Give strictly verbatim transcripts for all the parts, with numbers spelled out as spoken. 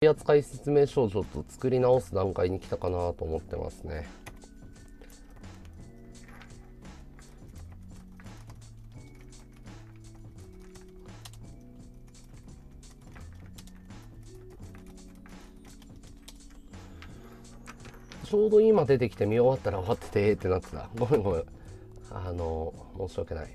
取扱説明書をちょっと作り直す段階に来たかなと思ってますね。ちょうど今出てきて見終わったら終わっててってなってた。ごめんごめん。あの、申し訳ない。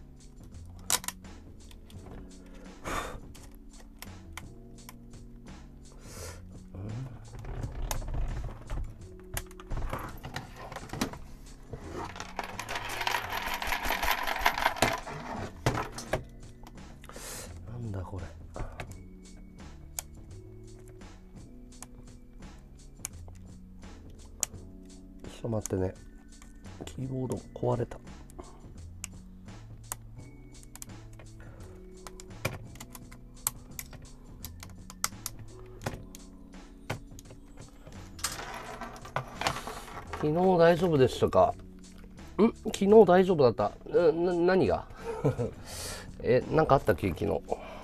なんだこれ。ちょっと待ってね。キーボード壊れた。昨日大丈夫でしたか？ん昨日大丈夫だった。な、な、何がえ、なんかあったっけ昨日。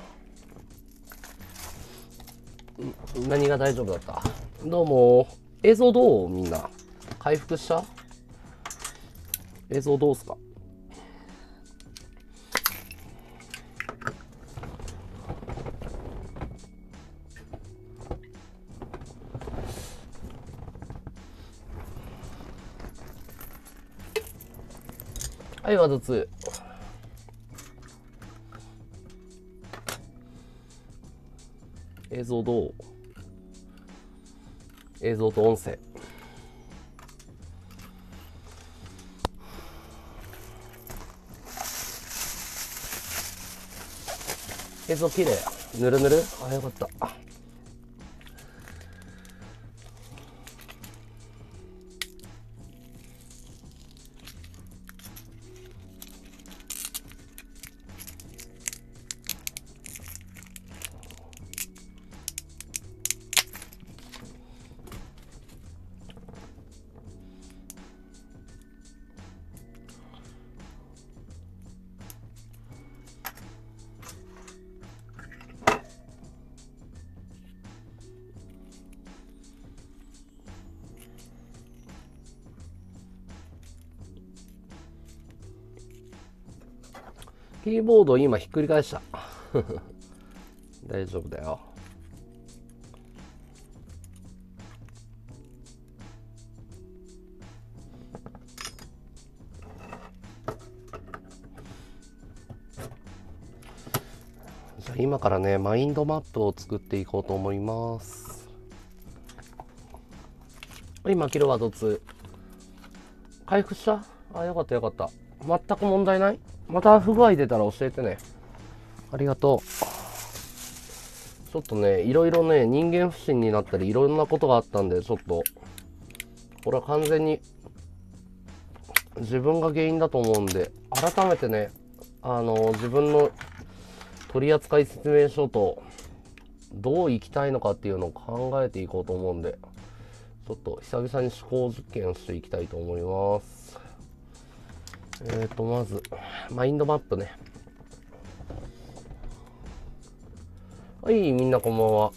何が大丈夫だった？どうも。映像どう？みんな回復した？映像どうすか？はい、ワードツー。映像どう？映像と音声。映像綺麗。ぬるぬる。あ、よかった。キーボード今ひっくり返した大丈夫だよ。じゃあ今からねマインドマップを作っていこうと思います。今キルワードツー回復した？あ、よかったよかった。全く問題ない？また不具合出たら教えてね。ありがとう。ちょっとね、いろいろね、人間不信になったり、いろんなことがあったんで、ちょっと、これは完全に自分が原因だと思うんで、改めてね、あの、自分の取扱説明書と、どう生きたいのかっていうのを考えていこうと思うんで、ちょっと久々に思考実験をしていきたいと思います。えーと、まず、マインドマップね。はい、みんなこんばんは。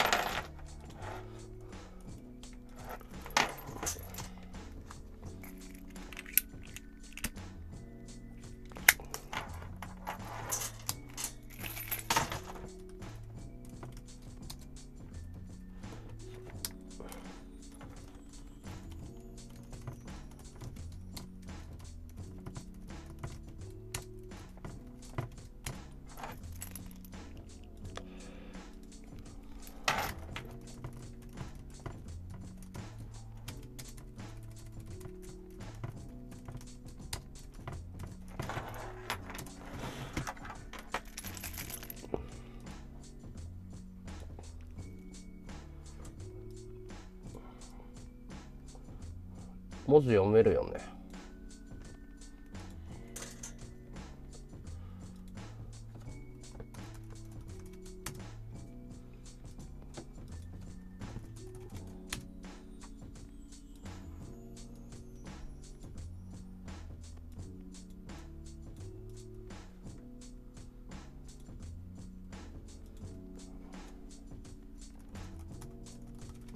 文字読めるよね。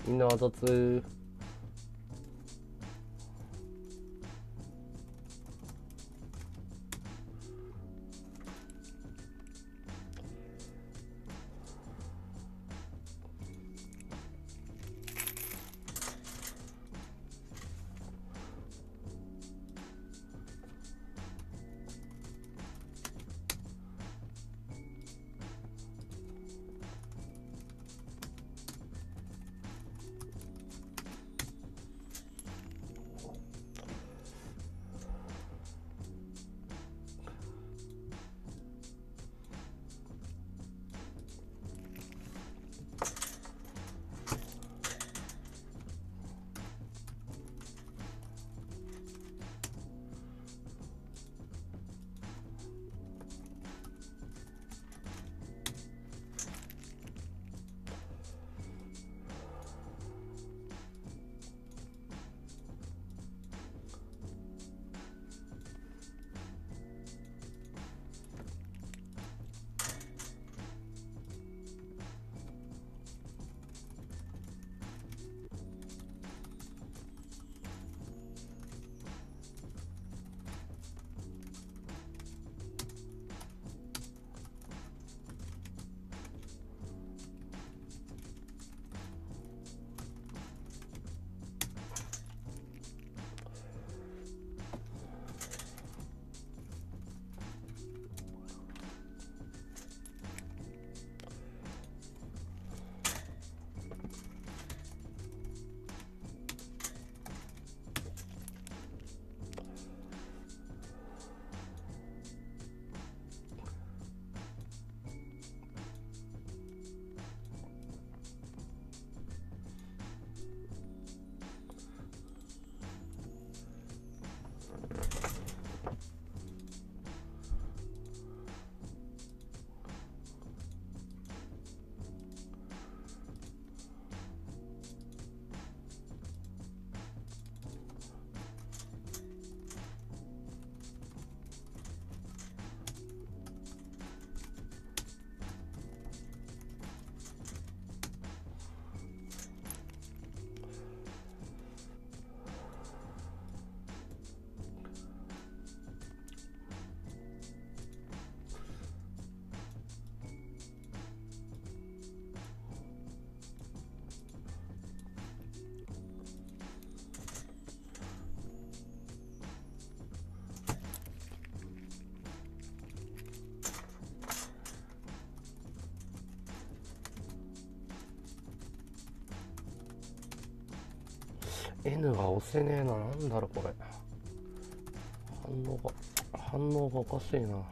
みんなあざつ。N が押せねえな。なんだろこれ。反応が反応がおかしいな。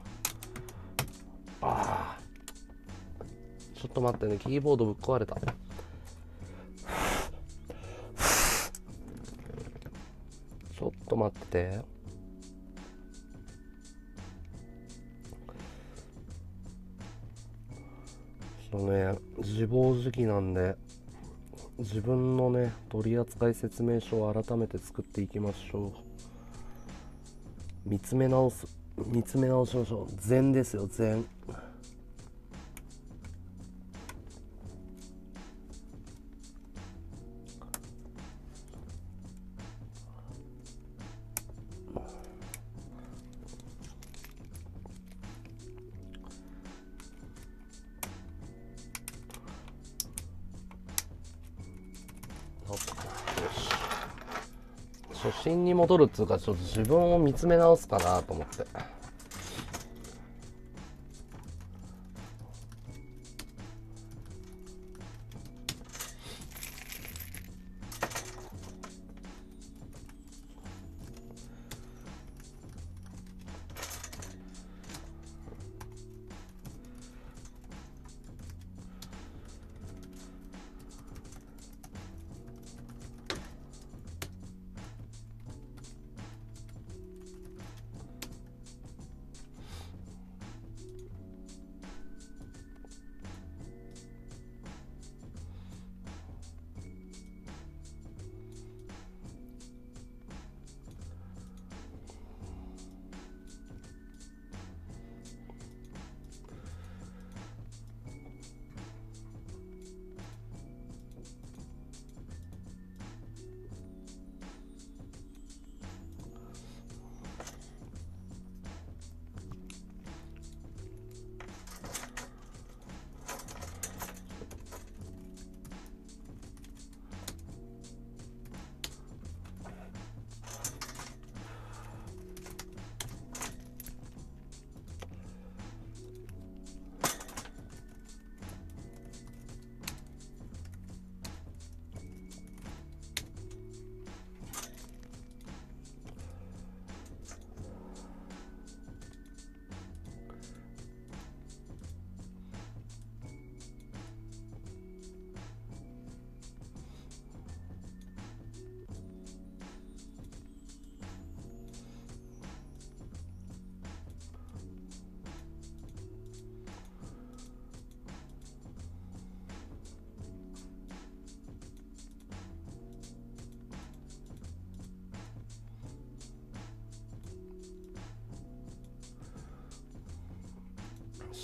ああ、ちょっと待ってね、キーボードぶっ壊れた。ちょっと待って。ちょっとね、自暴自棄なんで、自分のね、取扱説明書を改めて作っていきましょう。見つめ直す、見つめ直しましょう。禅ですよ、禅。初心に戻るっつうか、ちょっと自分を見つめ直すかなと思って。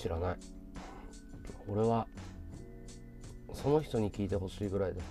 知らない。俺はその人に聞いてほしいぐらいだよ。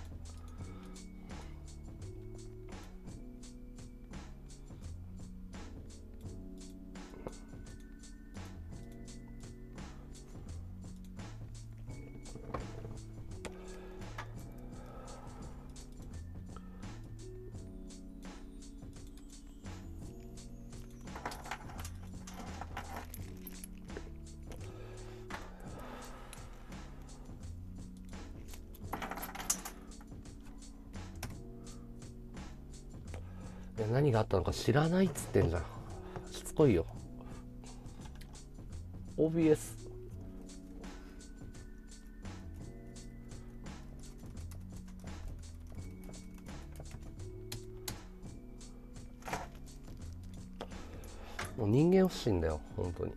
いや、何があったのか知らないっつってんじゃん。しつこいよ。 オービーエス もう人間不信だよ本当に。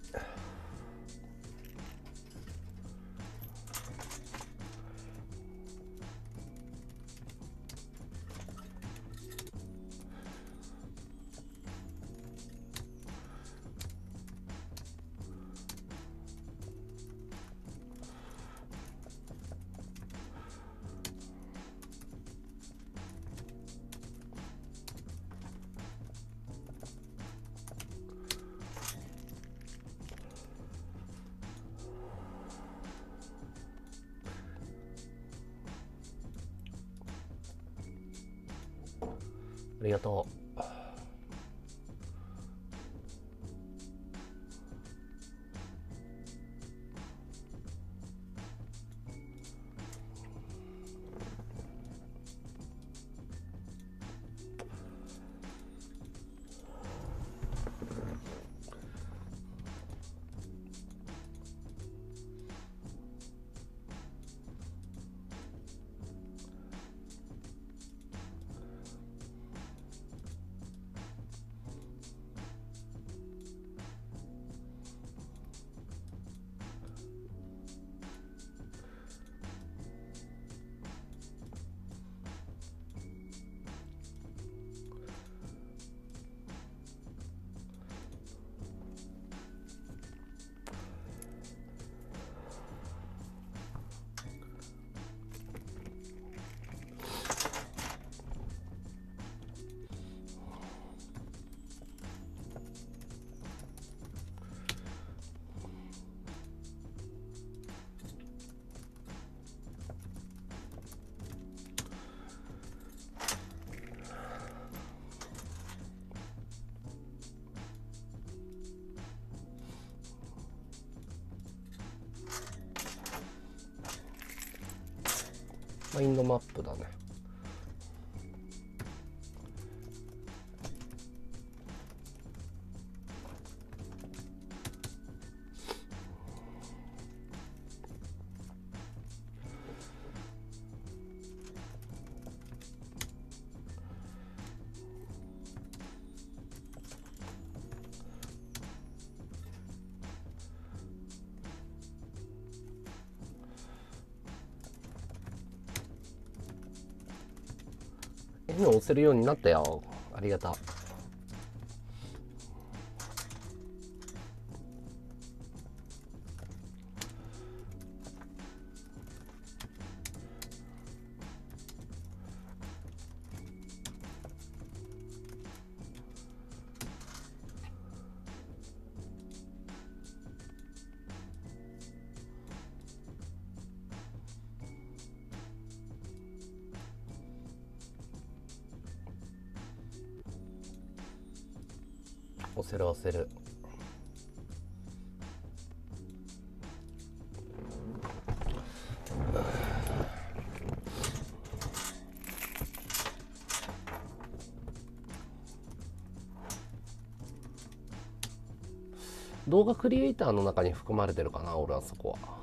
ありがとう。マインドマップだね。N 押せるようになったよ。ありがとう。押せる押せる。動画クリエイターの中に含まれてるかな、俺はそこは。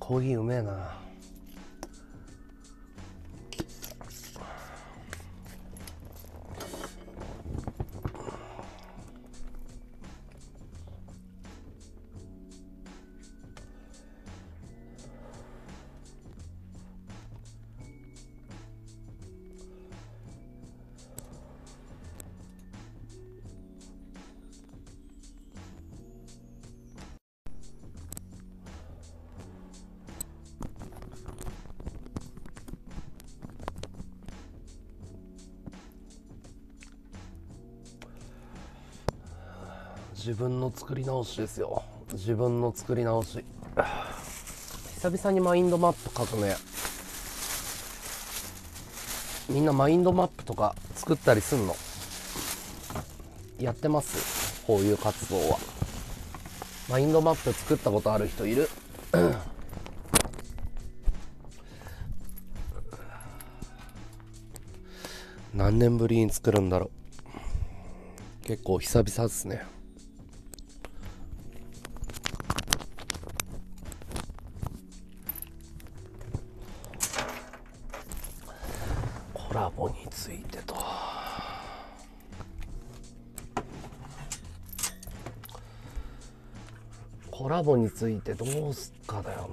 コーヒーうめえな。自分の作り直しですよ。自分の作り直し。久々にマインドマップ書くね。みんなマインドマップとか作ったりすんの？やってます？こういう活動は。マインドマップ作ったことある人いる？何年ぶりに作るんだろう。結構久々ですね。コラボについてと。コラボについてどうすっかだよな。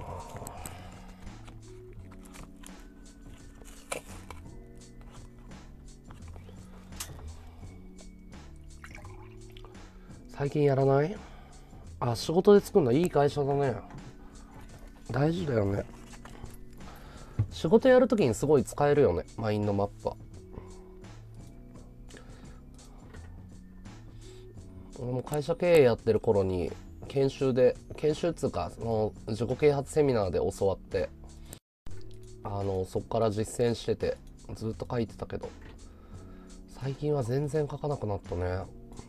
最近やらない？あ、仕事で作るのいい会社だね。大事だよね。仕事やるときにすごい使えるよね、マインドマップは。俺も会社経営やってる頃に研修で研修っつうかその自己啓発セミナーで教わって、あのそっから実践しててずっと書いてたけど、最近は全然書かなくなったね。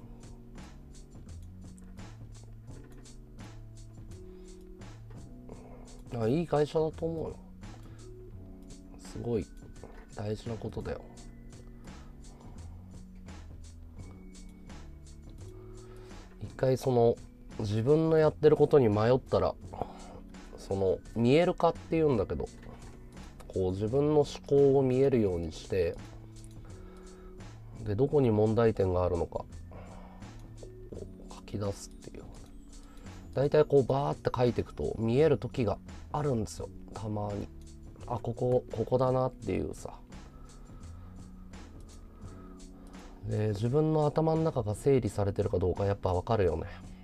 あ、いい会社だと思うよ。すごい大事なことだよ。一回その自分のやってることに迷ったら、その見える化っていうんだけど、こう自分の思考を見えるようにして、でどこに問題点があるのか書き出すっていう。だいたいこうバーって書いていくと見える時があるんですよ、たまに。あ、ここここだなっていうさ。で自分の頭の中が整理されてるかどうかやっぱ分かるよね。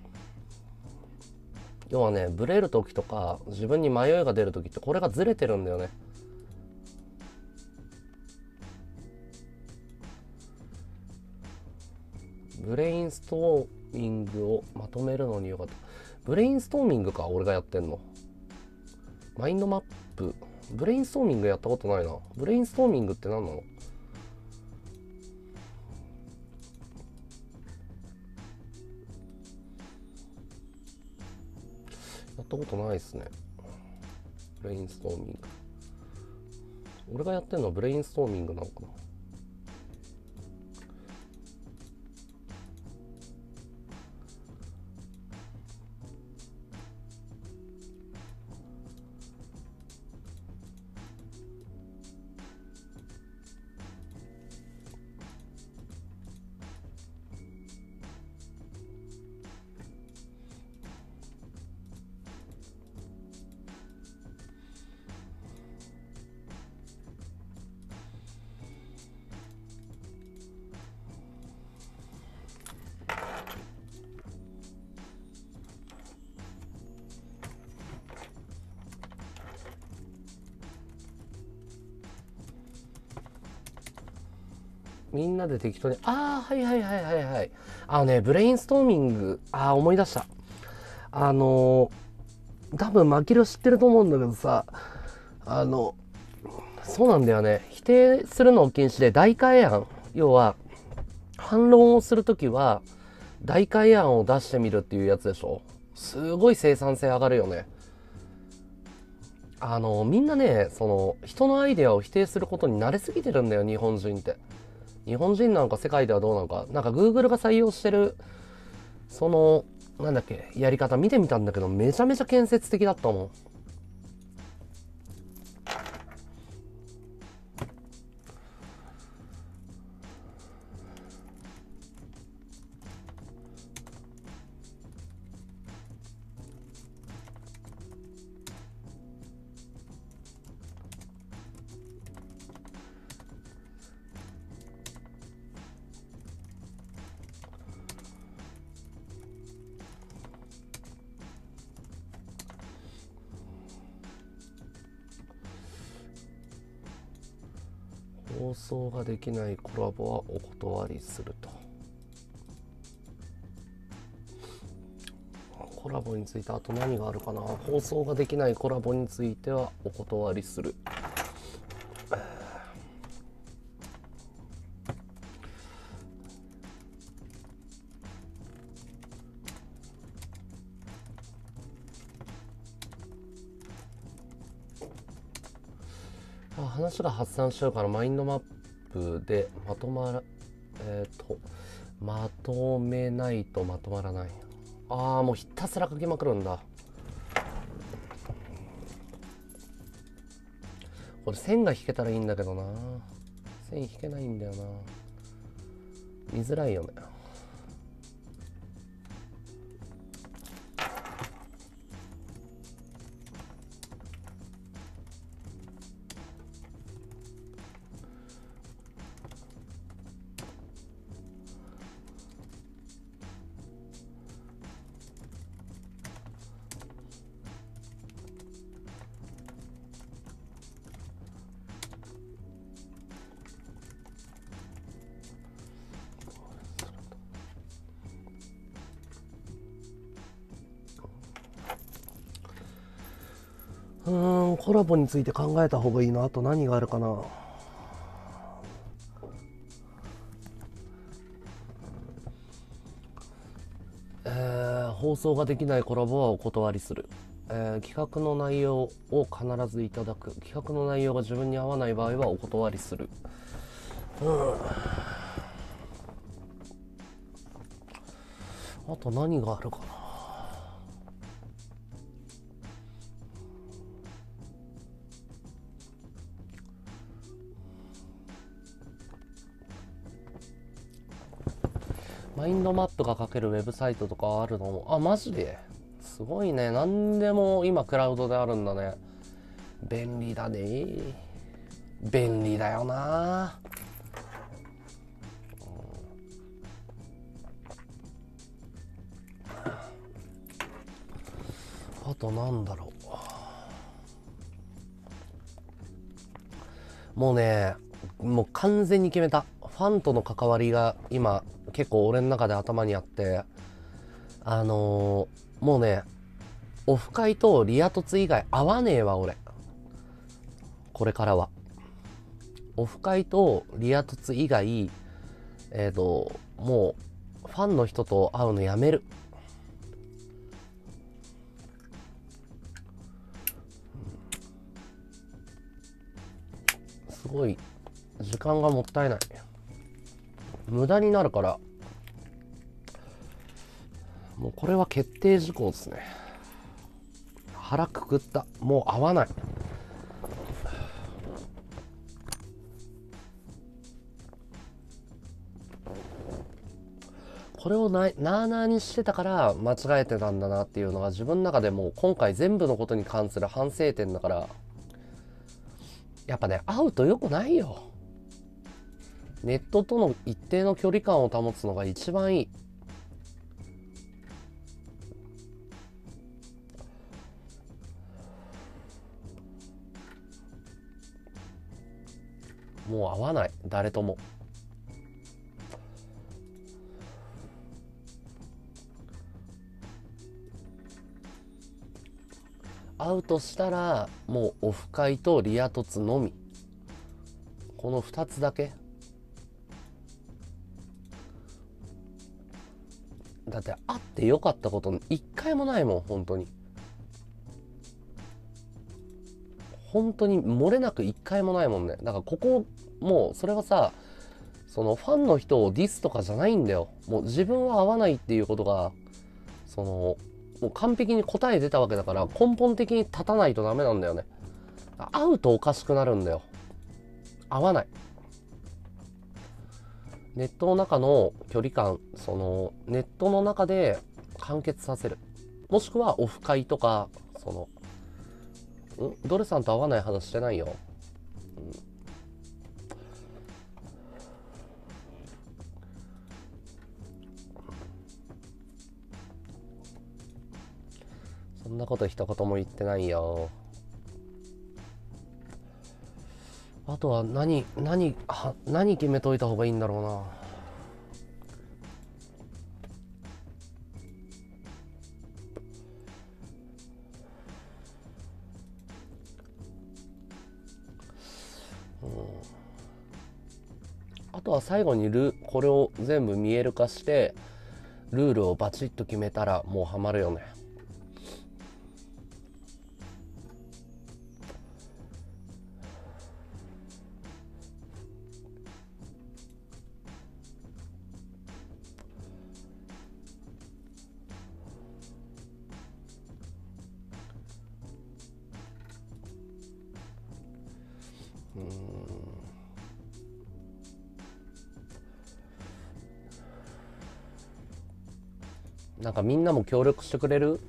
要はね、ブレる時とか自分に迷いが出る時ってこれがずれてるんだよね。ブレインストーミングをまとめるのによかった。ブレインストーミングか、俺がやってんの。マインドマップ、ブレインストーミングやったことないな。ブレインストーミングって何なの？やったことないっすね、ブレインストーミング。俺がやってんのはブレインストーミングなのかな。みんなで適当に、ああ、はいはいはいはいはい。あのね、ブレインストーミング、ああ、思い出した。あのー、多分、マキロ知ってると思うんだけどさ、あの、そうなんだよね。否定するのを禁止で、代替案。要は、反論をするときは、代替案を出してみるっていうやつでしょ。すごい生産性上がるよね。あの、みんなね、その、人のアイデアを否定することに慣れすぎてるんだよ、日本人って。日本人なんか世界ではどうなのか。なんか Google が採用してる、その、なんだっけ、やり方見てみたんだけど、めちゃめちゃ建設的だったもん。 放送ができないコラボはお断りすると。コラボについてあと何があるかな。放送ができないコラボについてはお断りする。あ、話が発散しちゃうからマインドマップでまとまらえっ、ー、とまとめないとまとまらない。ああ、もうひたすら書きまくるんだ。これ線が引けたらいいんだけどな。線引けないんだよな。見づらいよね。うーん、コラボについて考えた方がいいな。あと何があるかな。えー、放送ができないコラボはお断りする。えー、企画の内容を必ずいただく。企画の内容が自分に合わない場合はお断りする。うん。あと何があるかな。マインドマップが書けるウェブサイトとかあるのも、あ、マジですごいね。何でも今クラウドであるんだね。便利だね。便利だよな。あとなんだろう。もうね、もう完全に決めた。ファンとの関わりが今結構俺の中で頭にあって、あのー、もうね、オフ会とリア凸以外合わねえわ俺。これからはオフ会とリア凸以外、えっともうファンの人と会うのやめる。すごい時間がもったいない。無駄になるから、もうこれは決定事項ですね。腹くくった。もう合わない。これをななあなあにしてたから間違えてたんだなっていうのが自分の中でもう今回全部のことに関する反省点だから、やっぱね、会うと良くないよ。ネットとの一定の距離感を保つのが一番いい。もう会わない、誰とも。会うとしたらもうオフ会とリア凸のみ、このふたつだけ。だって会ってよかったこと一回もないもん。本当に本当に漏れなく一回もないもんね。だからここもうそれはさ、そのファンの人をディスとかじゃないんだよ。もう自分は合わないっていうことが、そのもう完璧に答え出たわけだから、根本的に立たないとダメなんだよね。会うとおかしくなるんだよ。合わない。ネットの中の距離感、そのネットの中で完結させる。もしくはオフ会とか、そのんドレさんと合わない話してないよ。うん、そんなこと一言も言ってないよ。ああとは何何は何決めといた方がいいんだろうな。あとは最後にルこれを全部見える化してルールをバチッと決めたらもうハマるよね。うーんなんかみんなも協力してくれる？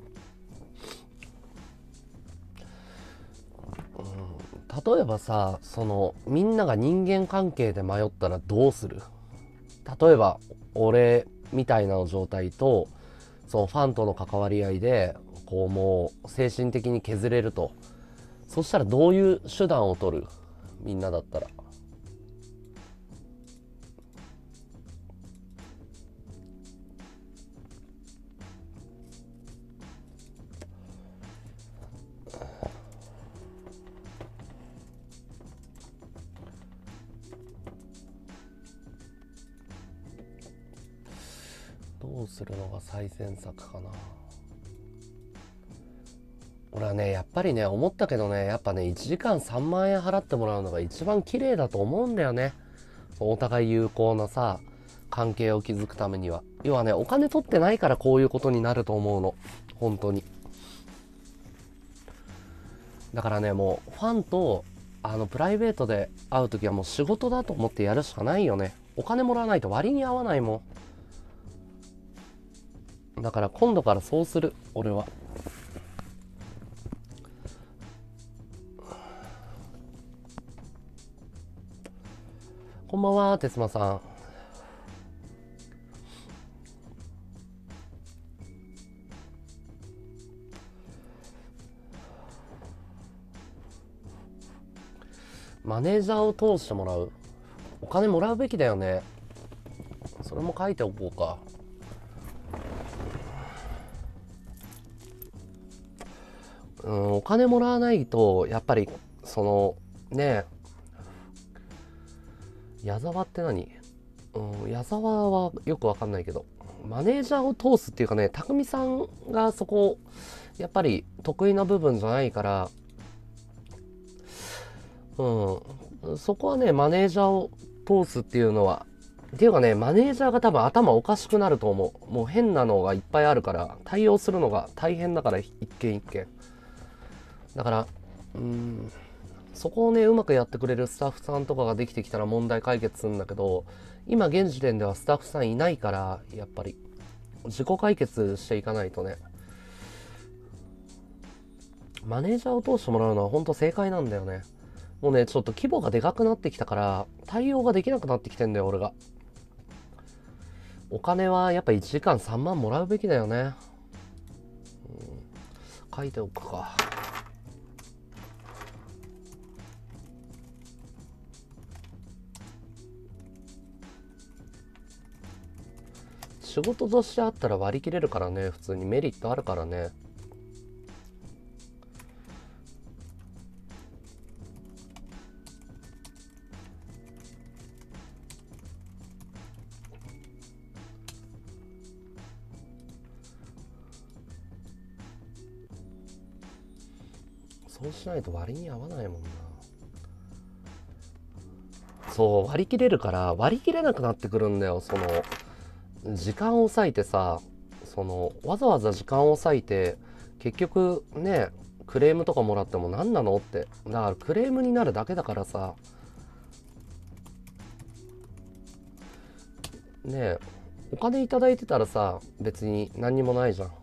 例えばさ、そのみんなが人間関係で迷ったらどうする？例えば俺みたいな状態とそのファンとの関わり合いでこうもう精神的に削れると、そしたらどういう手段を取る？みんなだったら。どうするのが最善策かな。俺はねやっぱりね思ったけどね、やっぱねいちじかんさんまん円払ってもらうのが一番綺麗だと思うんだよね。お互い有効なさ関係を築くためには。要はねお金取ってないからこういうことになると思うの、本当に。だからねもうファンとあのプライベートで会う時はもう仕事だと思ってやるしかないよね。お金もらわないと割に合わないもん。だから今度からそうする俺は。こんばんは、てつまさん。マネージャーを通してもらう。お金もらうべきだよね。それも書いておこうか。うん、お金もらわないとやっぱりそのねえ、矢沢って何？うん、矢沢はよくわかんないけど、マネージャーを通すっていうかね、匠さんがそこやっぱり得意な部分じゃないから、うん、そこはねマネージャーを通すっていうのは、っていうかねマネージャーが多分頭おかしくなると思う。もう変なのがいっぱいあるから対応するのが大変だから、一件一件。だからうーんそこをねうまくやってくれるスタッフさんとかができてきたら問題解決するんだけど、今現時点ではスタッフさんいないから、やっぱり自己解決していかないとね。マネージャーを通してもらうのは本当正解なんだよね。もうねちょっと規模がでかくなってきたから対応ができなくなってきてんだよ俺が。お金はやっぱいちじかんさんまんもらうべきだよね。書いておくか。仕事としてあったら割り切れるからね、普通にメリットあるからね。そうしないと割に合わないもんな。そう割り切れるから割り切れなくなってくるんだよ。その時間を割いてさ、そのわざわざ時間を割いて結局ねクレームとかもらっても何なのって。だからクレームになるだけだからさ、ねえ、お金いただいてたらさ別に何にもないじゃん。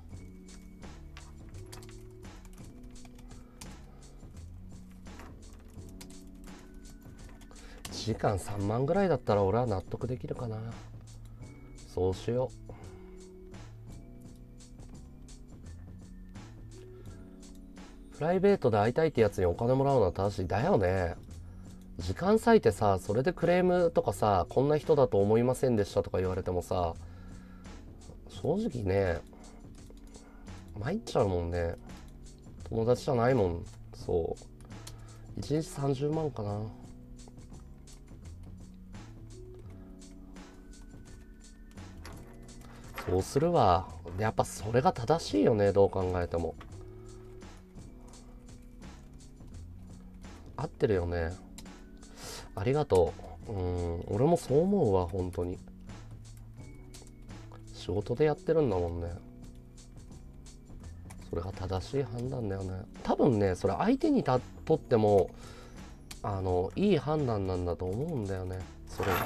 いちじかんさんまんぐらいだったら俺は納得できるかな。そうしよう。プライベートで会いたいってやつにお金もらうのは正しいだよね。 時間割いてさ、それでクレームとかさ、こんな人だと思いませんでしたとか言われてもさ、正直ね、参っちゃうもんね。友達じゃないもん。そういちにちさんじゅうまんかな。そうするわ。やっぱそれが正しいよね、どう考えても。合ってるよね。ありがとう。うん、俺もそう思うわ、本当に。仕事でやってるんだもんね。それが正しい判断だよね。多分ね、それ相手にたとってもあのいい判断なんだと思うんだよね。それが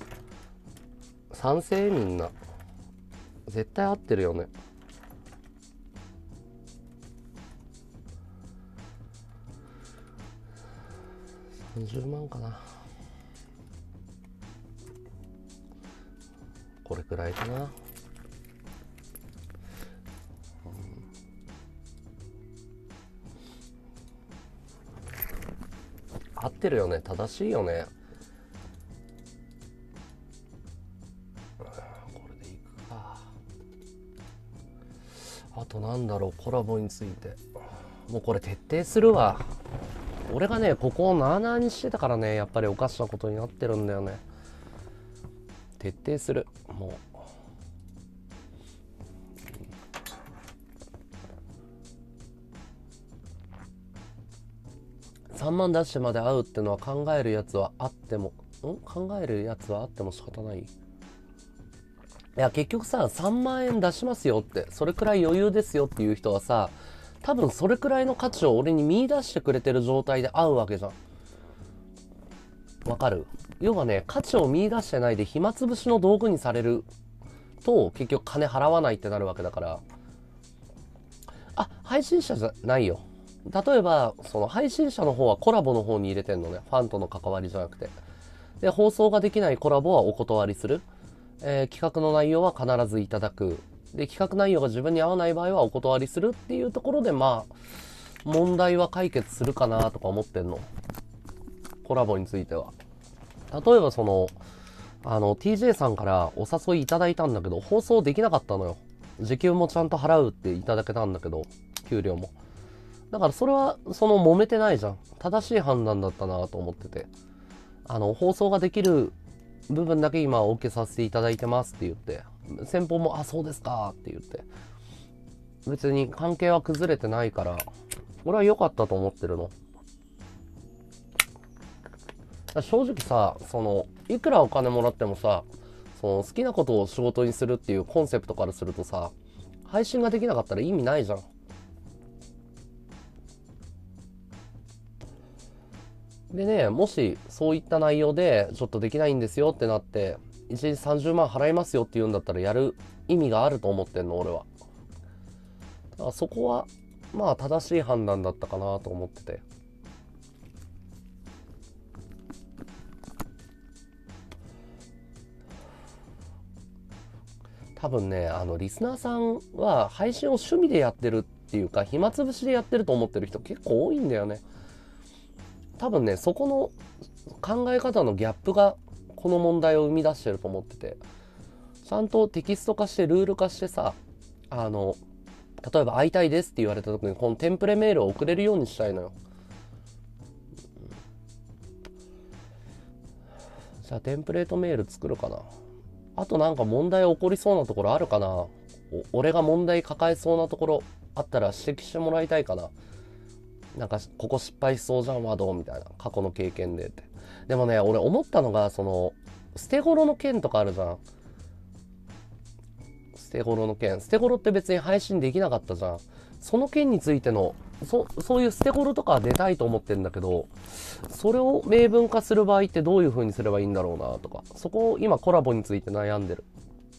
賛成、みんな絶対合ってるよね。さんじゅうまんかな、これくらいかな、うん、合ってるよね、正しいよね。これでいくか。あとなんだろう、コラボについてもうこれ徹底するわ。俺がねここをなあなあにしてたからね、やっぱりおかしなことになってるんだよね。徹底する。もうさんまん出してまで会うってのは考えるやつはあってもん考えるやつはあっても仕方ない。いや結局さ、さんまんえん出しますよって、それくらい余裕ですよっていう人はさ、多分それくらいの価値を俺に見出してくれてる状態で会うわけじゃん。わかる？要はね、価値を見出してないで暇つぶしの道具にされると結局金払わないってなるわけだから。あ、配信者じゃないよ。例えばその配信者の方はコラボの方に入れてんのね、ファンとの関わりじゃなくて。で放送ができないコラボはお断りする、えー企画の内容は必ずいただく、で企画内容が自分に合わない場合はお断りするっていうところで、まあ問題は解決するかなとか思ってんの、コラボについては。例えばそのあの ティージェー さんからお誘いいただいたんだけど放送できなかったのよ。時給もちゃんと払うっていただけたんだけど、給料も。だからそれはその揉めてないじゃん。正しい判断だったなと思ってて、あの放送ができる部分だけ今お受けさせていただいてますって言って、先方もあそうですかって言って、別に関係は崩れてないから俺は良かったと思ってるの。正直さ、そのいくらお金もらってもさ、その好きなことを仕事にするっていうコンセプトからするとさ、配信ができなかったら意味ないじゃん。でね、もしそういった内容でちょっとできないんですよってなっていちにちさんじゅうまん払いますよって言うんだったらやる意味があると思ってんの俺は。だからそこはまあ正しい判断だったかなと思ってて。多分ね、あのリスナーさんは配信を趣味でやってるっていうか暇つぶしでやってると思ってる人結構多いんだよね。多分ね、そこの考え方のギャップがこの問題を生み出してると思ってて、ちゃんとテキスト化してルール化してさ、あの例えば会いたいですって言われた時にこのテンプレメールを送れるようにしたいのよ。じゃあテンプレートメール作るかな。あとなんか問題起こりそうなところあるかな。お俺が問題抱えそうなところあったら指摘してもらいたいかな。なんかここ失敗しそうじゃんはどうみたいな、過去の経験でって。でもね、俺思ったのが、その捨て頃の件とかあるじゃん。捨て頃の件捨て頃って別に配信できなかったじゃん。その件についてのそそういう捨て頃とかは出たいと思ってるんだけど、それを明文化する場合ってどういう風にすればいいんだろうなとか、そこを今コラボについて悩んでる。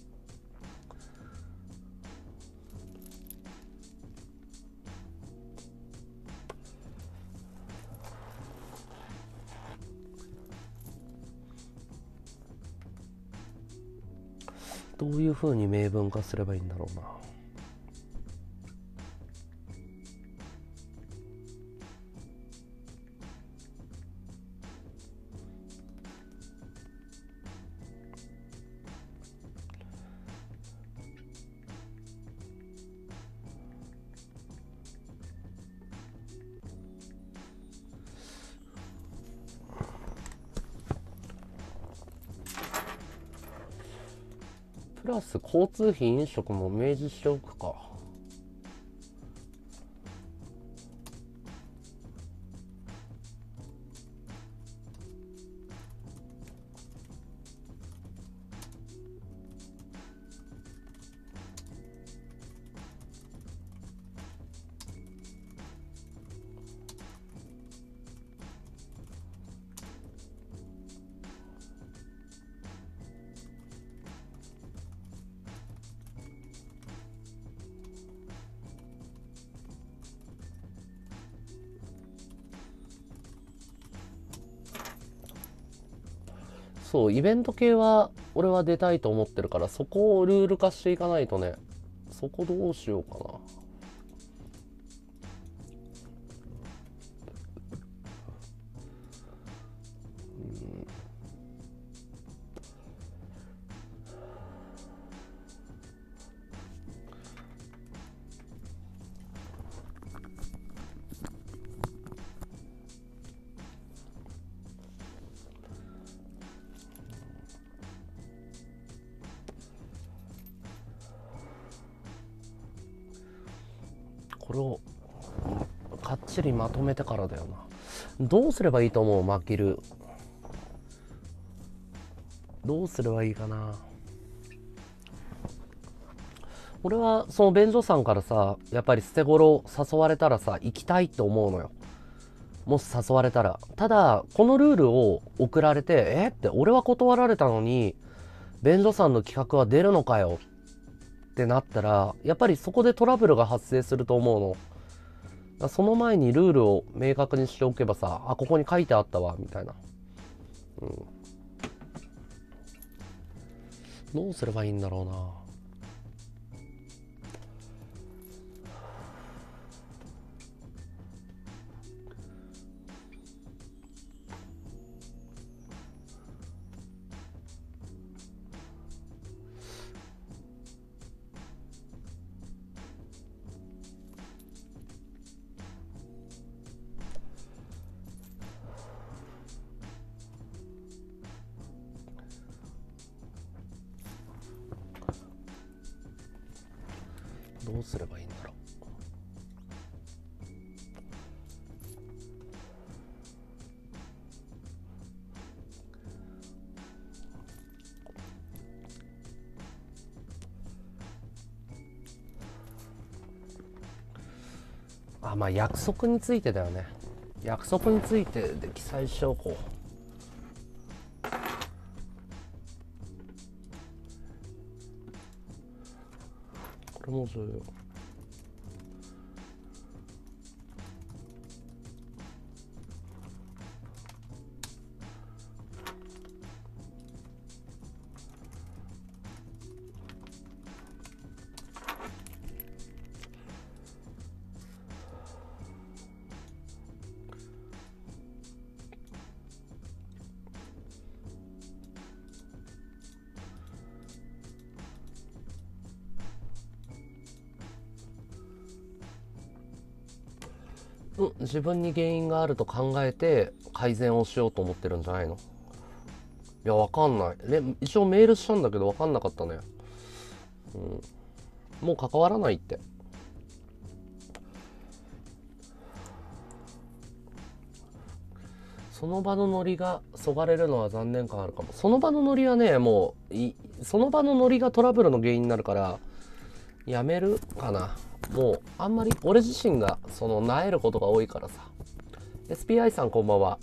どういう風に明文化すればいいんだろうな。 プラス交通費飲食も明示しておくか。そう、イベント系は俺は出たいと思ってるから、そこをルール化していかないとね。そこどうしようかな。これをかっちりまとめてからだよな。どうすればいいと思う？マキルどうすればいいかな。俺はその便所さんからさ、やっぱり捨て頃誘われたらさ、行きたいって思うのよ。もし誘われたら。ただこのルールを送られて、えって俺は断られたのに便所さんの企画は出るのかよってなったら、やっぱりそこでトラブルが発生すると思うの。その前にルールを明確にしておけばさ、あ、ここに書いてあったわみたいな、うん、どうすればいいんだろうな。どうすればいいんだろう。あ、まあ約束についてだよね。約束についてで記載しておこう。これも重要。うん、自分に原因があると考えて改善をしようと思ってるんじゃないの？いや、わかんない。一応メールしたんだけどわかんなかったね。うん、もう関わらないって。その場のノリがそがれるのは残念感あるかも。その場のノリはね、もういその場のノリがトラブルの原因になるからやめるかな。もうあんまり俺自身がその萎えることが多いからさ。 エスピーアイ さんこんばんは。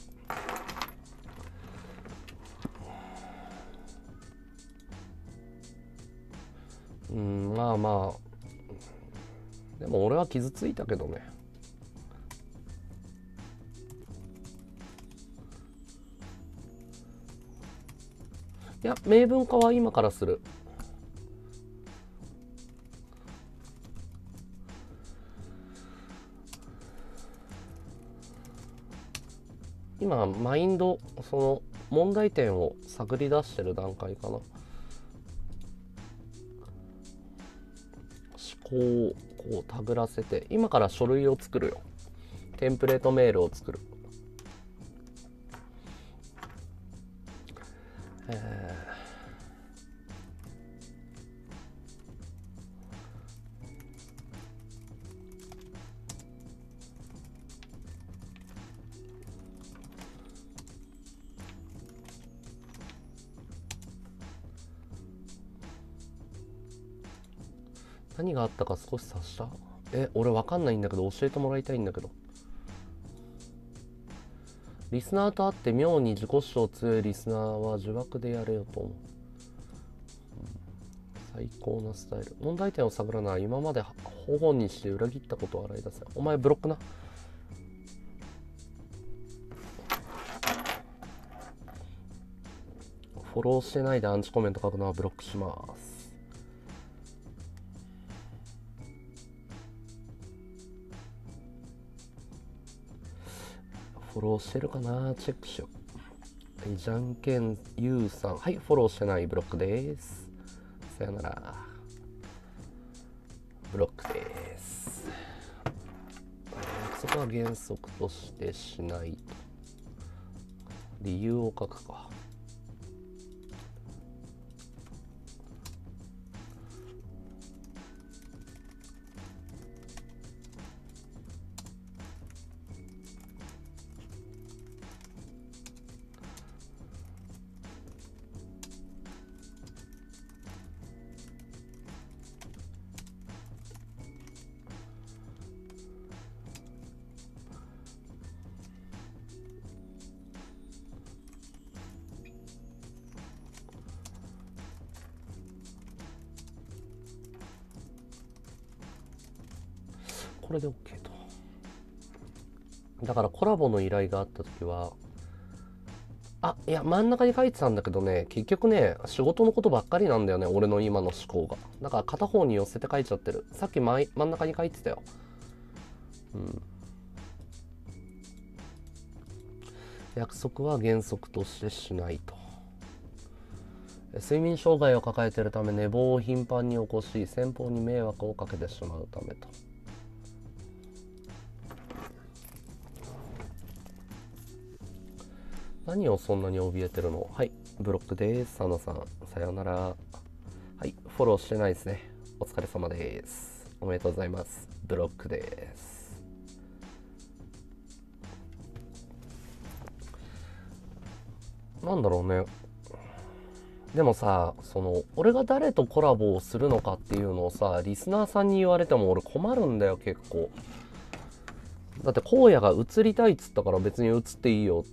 うん、まあまあでも俺は傷ついたけどね。いや、明文化は今からする。今マインド、その問題点を探り出してる段階かな。思考をこうたぐらせて、今から書類を作るよ。テンプレートメールを作る。え何があったか少し察した？え、俺わかんないんだけど教えてもらいたいんだけど。リスナーと会って妙に自己主張強いリスナーは呪縛でやれよと思う。最高なスタイル。問題点を探るなら今まで方法にして裏切ったことを洗い出せ。お前ブロックな。フォローしてないでアンチコメント書くのはブロックします。フォローしてるかな、チェックしよう。じゃんけんゆうさん、はい、フォローしてない、ブロックです。さよなら。ブロックです。約束は原則としてしないと。理由を書くか。これで OK と。だからコラボの依頼があった時は、あ、いや真ん中に書いてたんだけどね、結局ね仕事のことばっかりなんだよね、俺の今の思考が。だから片方に寄せて書いちゃってる。さっき真ん中に書いてたよ。うん。約束は原則としてしないと。睡眠障害を抱えているため寝坊を頻繁に起こし先方に迷惑をかけてしまうためと。何をそんなに怯えてるの？はい、ブロックです。佐野さん、さようなら。はい、フォローしてないですね。お疲れ様です。おめでとうございます。ブロックです。なんだろうね。でもさ、その俺が誰とコラボをするのかっていうのをさ、リスナーさんに言われても俺困るんだよ、結構。だって荒野が映りたいっつったから別に映っていいよって。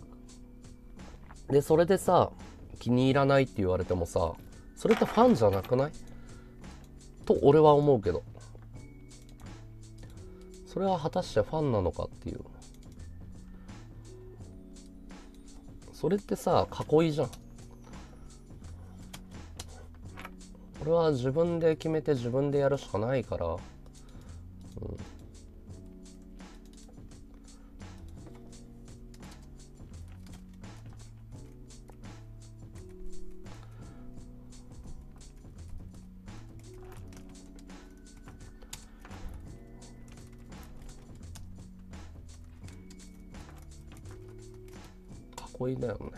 でそれでさ、気に入らないって言われてもさ、それってファンじゃなくないと俺は思うけど、それは果たしてファンなのかっていう。それってさ、囲いじゃん。俺は自分で決めて自分でやるしかないから、うん、囲いだよね。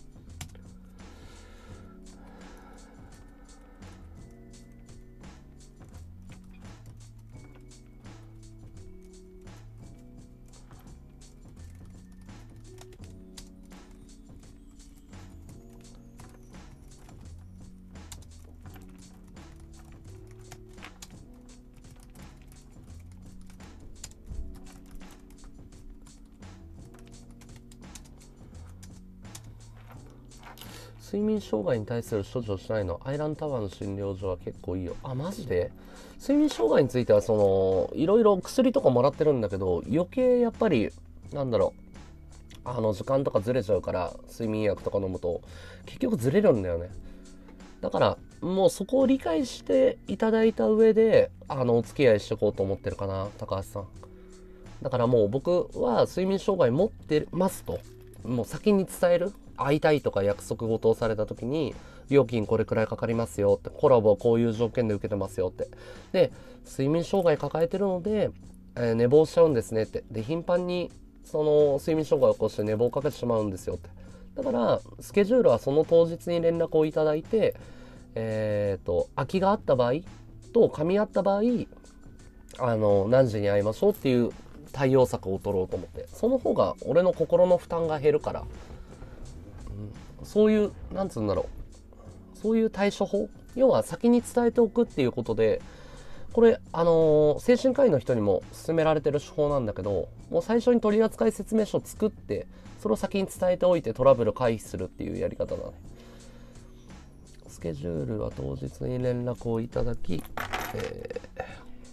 睡眠障害に対する処置をしないのアイランタワーの診療所は結構いいよ。あ、マジで？睡眠障害についてはそのいろいろ薬とかもらってるんだけど、余計やっぱりなんだろう、あの時間とかずれちゃうから、睡眠薬とか飲むと結局ずれるんだよね。だからもうそこを理解していただいた上であのお付き合いしていこうと思ってるかな、高橋さん。だからもう僕は睡眠障害持ってますともう先に伝える。会いたいとか約束事をされた時に、料金これくらいかかりますよって、コラボはこういう条件で受けてますよって。で、睡眠障害抱えてるので、えー、寝坊しちゃうんですねって。で、頻繁にその睡眠障害を起こして寝坊をかけてしまうんですよって。だからスケジュールはその当日に連絡をいただいて、えっと空きがあった場合と噛み合った場合、あの何時に会いましょうっていう対応策を取ろうと思って、その方が俺の心の負担が減るから、うん、そういうなんつうんだろう、そういう対処法、要は先に伝えておくっていうことで、 これあのー精神科医の人にも勧められてる手法なんだけど、もう最初に取扱説明書を作ってそれを先に伝えておいてトラブル回避するっていうやり方だね。スケジュールは当日に連絡をいただき、えー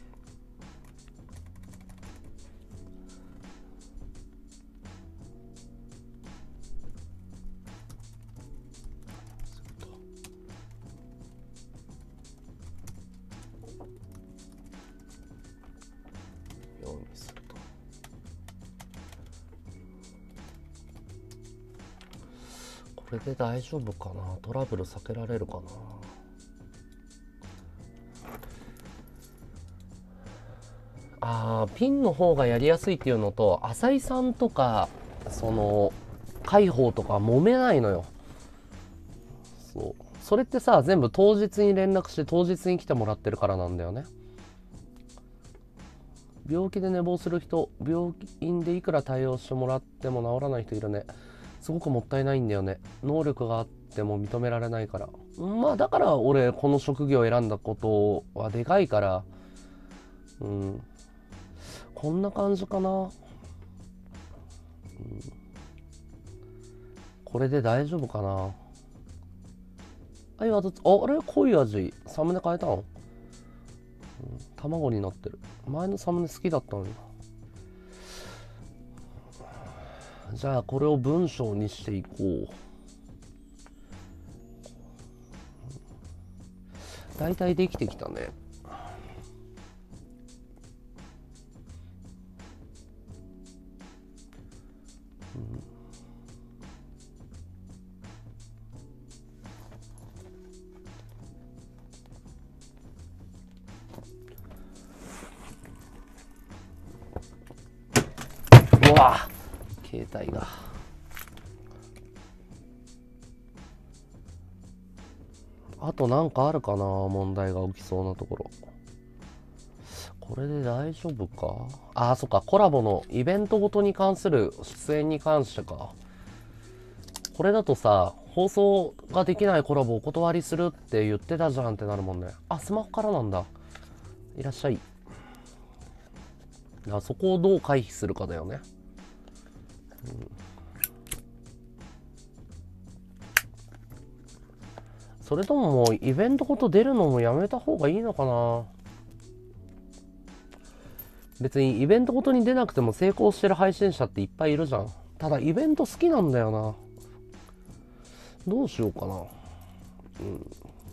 ようにすると。これで大丈夫かな。トラブル避けられるかな。あー、ピンの方がやりやすいっていうのと、浅井さんとかその海宝とか揉めないのよ。そう、それってさ、全部当日に連絡して当日に来てもらってるからなんだよね。病気で寝坊する人、病院でいくら対応してもらっても治らない人いるね。すごくもったいないんだよね。能力があっても認められないから。まあだから俺この職業を選んだことはでかいから、うん、こんな感じかな、うん、これで大丈夫かな。あいはどっち、あ、あれ濃い味サムネ変えたの、うん、卵になってる。前のサムネ好きだったのに。じゃあこれを文章にしていこう。だいたいできてきたね。うわ、携帯が。あとなんかあるかな、問題が起きそうなところ。これで大丈夫か。あー、そっか、コラボのイベントごとに関する出演に関してか。これだとさ、放送ができないコラボをお断りするって言ってたじゃんってなるもんね。あ、スマホからなんだ。いらっしゃい。あ、そこをどう回避するかだよね。うん、それとももうイベントごと出るのもやめた方がいいのかな。別にイベントごとに出なくても成功してる配信者っていっぱいいるじゃん。ただイベント好きなんだよな。どうしようかな。うん。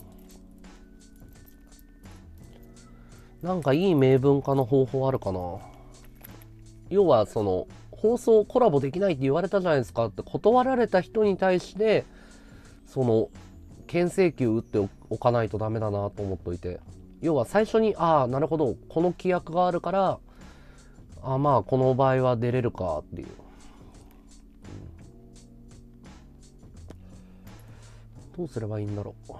なんかいい明文化の方法あるかな。要はその放送コラボできないって言われたじゃないですかって断られた人に対してその牽制球打っておかないとダメだなと思っといて、要は最初にああなるほどこの規約があるからあまあこの場合は出れるかっていう、どうすればいいんだろう。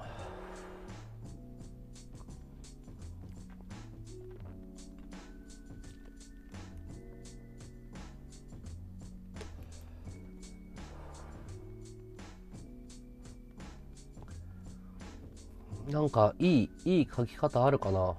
なんかいいいい書き方あるかな。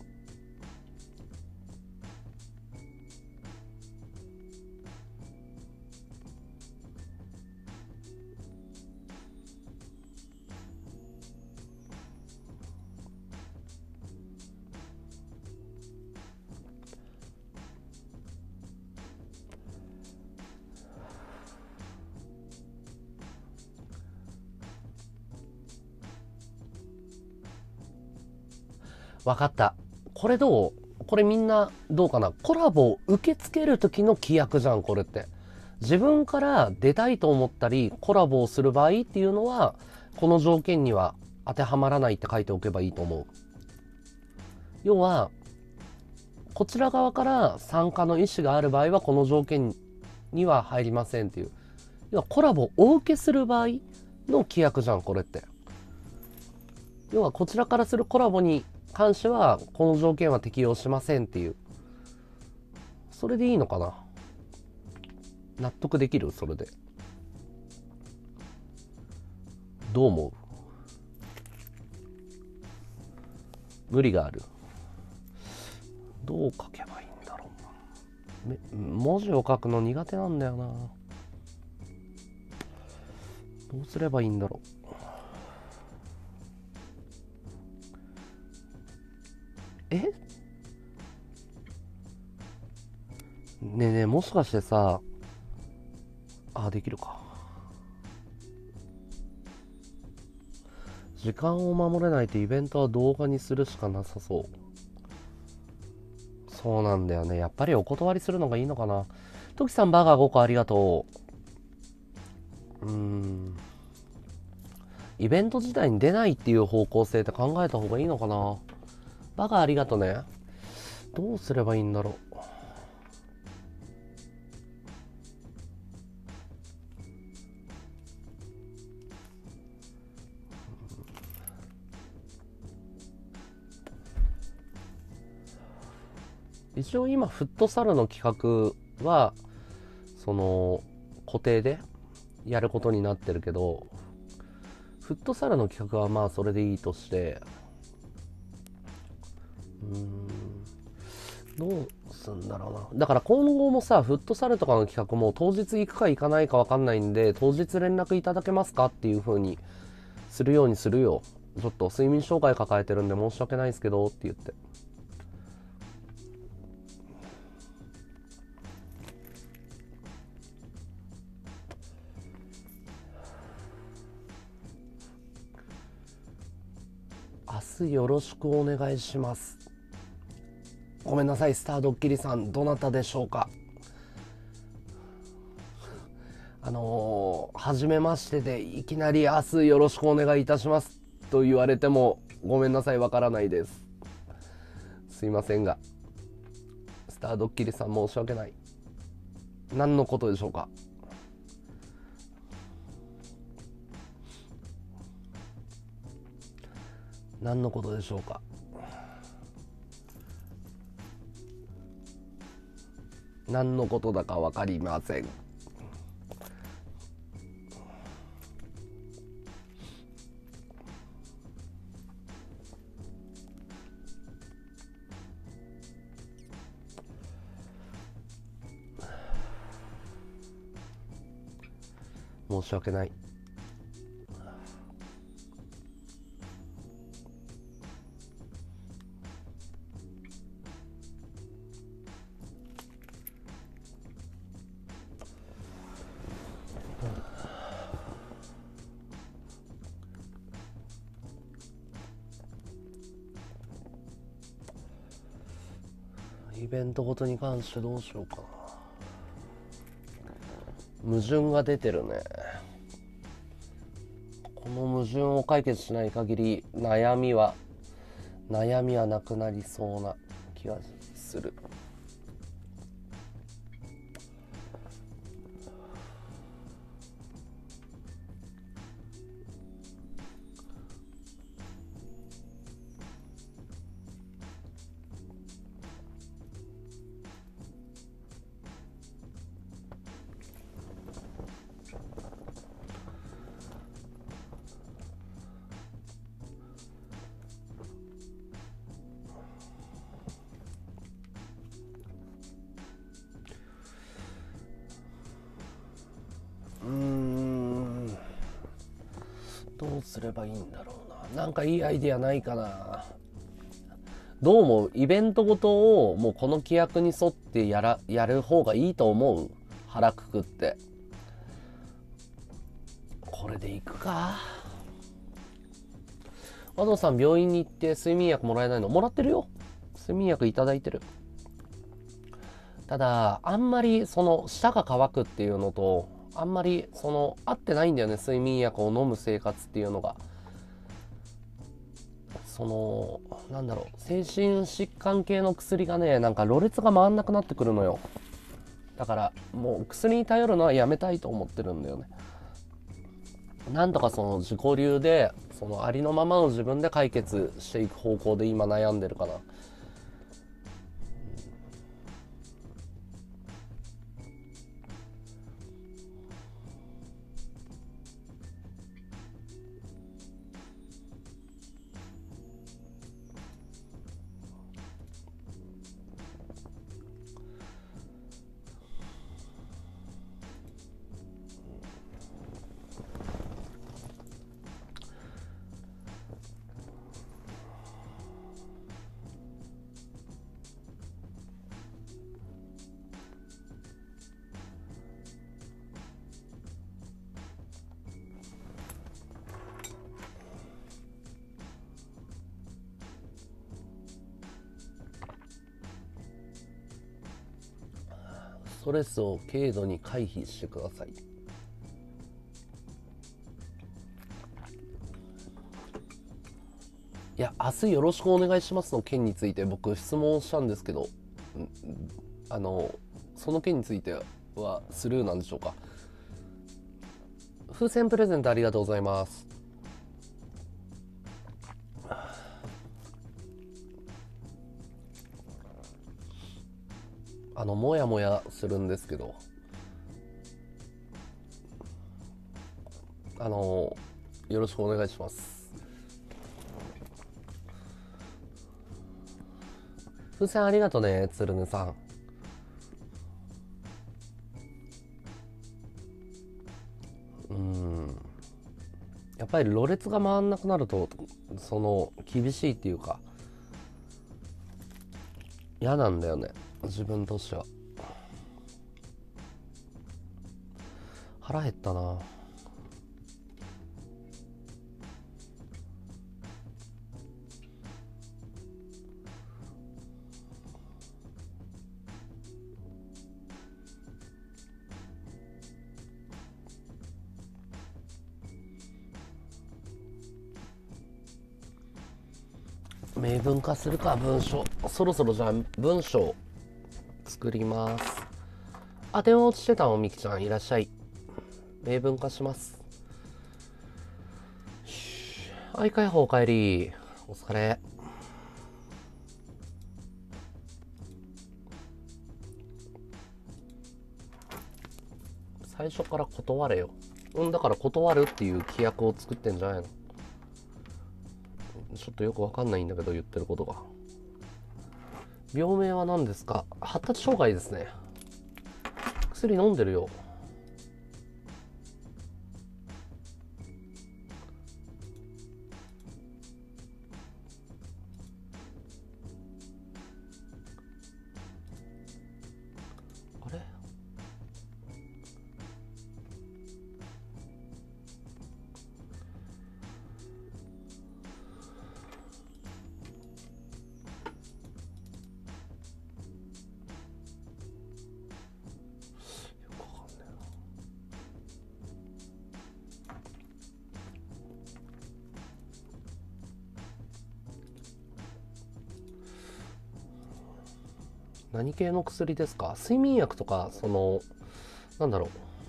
わかった。これどう？これみんなどうかな。コラボを受け付ける時の規約じゃん、これって。自分から出たいと思ったり、コラボをする場合っていうのは、この条件には当てはまらないって書いておけばいいと思う。要は、こちら側から参加の意思がある場合は、この条件には入りませんっていう。要は、コラボをお受けする場合の規約じゃん、これって。要は、こちらからするコラボに関してはこの条件は適用しませんっていう、それでいいのかな。納得できる？それでどう思う？無理がある？ どう書けばいいんだろう。文字を書くの苦手なんだよな。どうすればいいんだろう。えねえねえ、もしかしてさ、あ、できるか。時間を守れないとイベントは動画にするしかなさそう。そうなんだよね。やっぱりお断りするのがいいのかな。トキさんバーガーごこありがとう。うーん。イベント自体に出ないっていう方向性って考えた方がいいのかな。バカありがとね。どうすればいいんだろう。一応今フットサルの企画はその固定でやることになってるけど、フットサルの企画はまあそれでいいとして、うーんどうすんだろうな。だから今後もさ、フットサルとかの企画も当日行くか行かないか分かんないんで、当日連絡いただけますかっていう風にするようにするよ。ちょっと睡眠障害抱えてるんで申し訳ないですけどって言って。明日よろしくお願いします。ごめんなさい、スタードッキリさん、どなたでしょうか。あのー、初めましてでいきなり明日よろしくお願いいたしますと言われてもごめんなさい、わからないです。すいませんが、スタードッキリさん申し訳ない。何のことでしょうか。何のことでしょうか。何のことだか分かりません。申し訳ない。イベントごとに関してどうしようかな。矛盾が出てるね。この矛盾を解決しない限り悩みは悩みはなくなりそうな気がする。うーんどうすればいいんだろうな。なんかいいアイディアないかな。どうもイベントごとをもうこの規約に沿ってやらやる方がいいと思う。腹くくってこれでいくか。和藤さん、病院に行って睡眠薬もらえないの？もらってるよ。睡眠薬いただいてる。ただあんまりその舌が渇くっていうのとあんまりその合ってないんだよね、睡眠薬を飲む生活っていうのが。そのなんだろう、精神疾患系の薬がね、なんかろれつが回んなくなってくるのよ。だからもう薬に頼るのはやめたいと思ってるんだよね。なんとかその自己流でそのありのままの自分で解決していく方向で今悩んでるかな。 ストレスを軽度に回避してください。いや、明日よろしくお願いしますの件について僕質問したんですけど、あのその件についてはスルーなんでしょうか。風船プレゼントありがとうございます。あのもやもやするんですけど、あのよろしくお願いします。風船ありがとね、つるねさん。うーん、やっぱりろれつが回んなくなるとその厳しいっていうか嫌なんだよね、自分としては。腹減ったな。明文化するか、文章。そろそろじゃあ文章作ります。あ、電話落ちてたの、みきちゃんいらっしゃい。明文化します。はい、解放お帰り。お疲れ。最初から断れよ。うん、だから断るっていう規約を作ってんじゃないの。ちょっとよくわかんないんだけど、言ってることが。病名は何ですか？発達障害ですね。薬飲んでるよ。あれ？何系の薬ですか？睡眠薬とか、そのなんだろ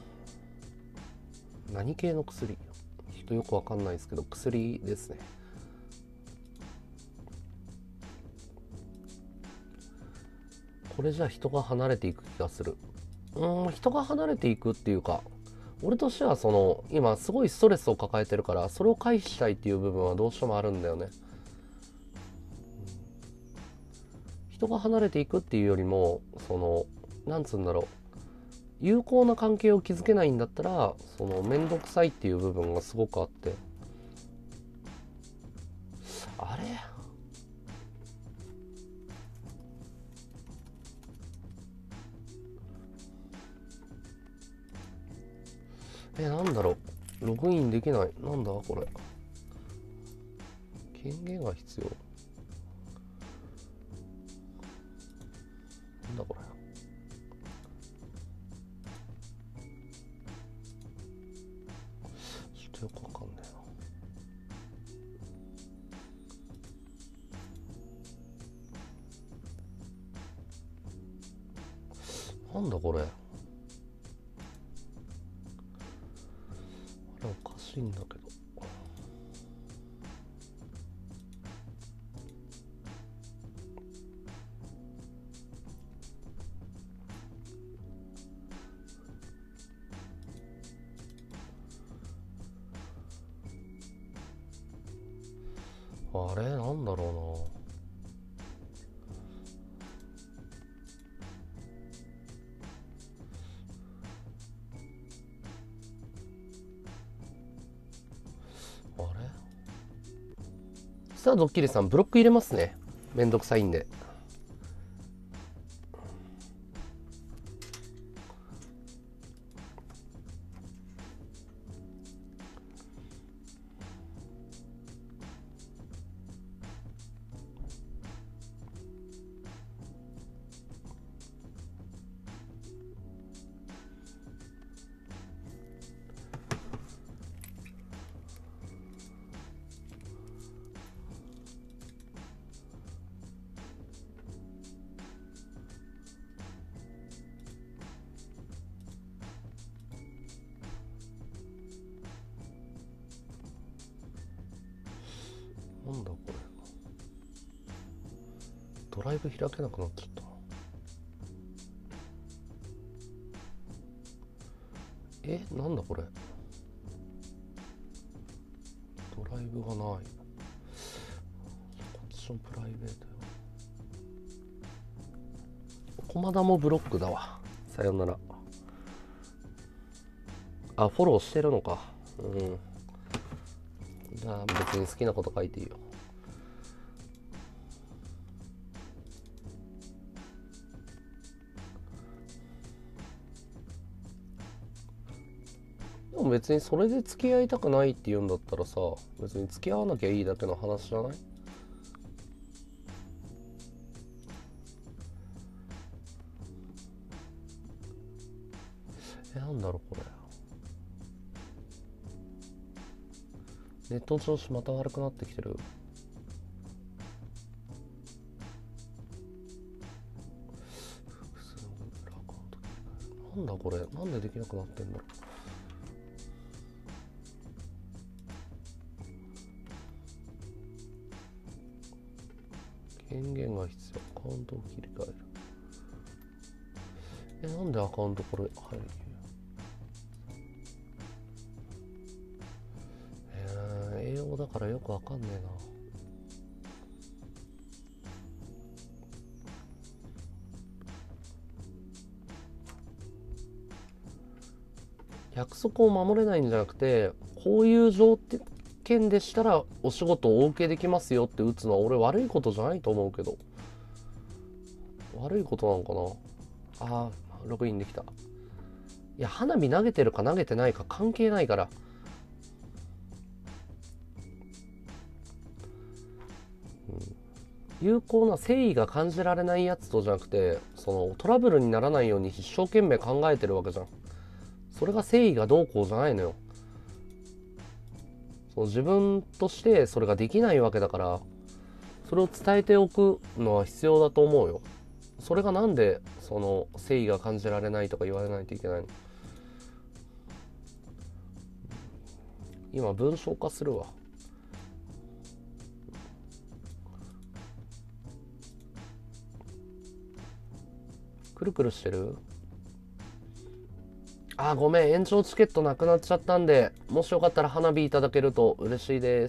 う、何系の薬、ちょっとよくわかんないですけど、薬ですね。これじゃ人が離れていく気がする。うーん、人が離れていくっていうか、俺としてはその今すごいストレスを抱えてるから、それを回避したいっていう部分はどうしてもあるんだよね。人が離れていくっていうよりも、そのなんつうんだろう、有効な関係を築けないんだったら、その面倒くさいっていう部分がすごくあって、あれえ、なんだろう、ログインできない。なんだこれ、権限が必要。なんだこれ。ちょっとよくわかんないな。なんだこれ。あれおかしいんだけど。あれなんだろうな。あれさあドッキリさんブロック入れますね。めんどくさいんで。 なんだこれ、ドライブ開けなくなっちゃった。え、なんだこれ、ドライブがない。こっちのプライベートよ。駒田もブロックだわ。さよなら。あ、フォローしてるのか。うん。じゃあ別に好きなこと書いていいよ。でも別にそれで付き合いたくないって言うんだったらさ、別に付き合わなきゃいいだけの話じゃない？え、なんだろうこれ。ネット調子また悪くなってきてる。なんだこれ、なんでできなくなってんだろう。権限が必要。アカウントを切り替える。え、なんでアカウントこれ入る？えー、英語だからよくわかんねえな。約束を守れないんじゃなくて、こういう条件でしたらお仕事をお受けできますよって打つのは俺悪いことじゃないと思うけど。悪いことなのかな。あー、ログインできた。いや、花火投げてるか投げてないか関係ないから。有効な誠意が感じられないやつとじゃなくて、そのトラブルにならないように一生懸命考えてるわけじゃん。それが誠意がどうこうじゃないのよ。その自分としてそれができないわけだから、それを伝えておくのは必要だと思うよ。それがなんでその誠意が感じられないとか言われないといけないの。今文章化するわ。くるくるしてる？あ、ごめん、延長チケットなくなっちゃったんで、もしよかったら花火いただけると嬉しいです。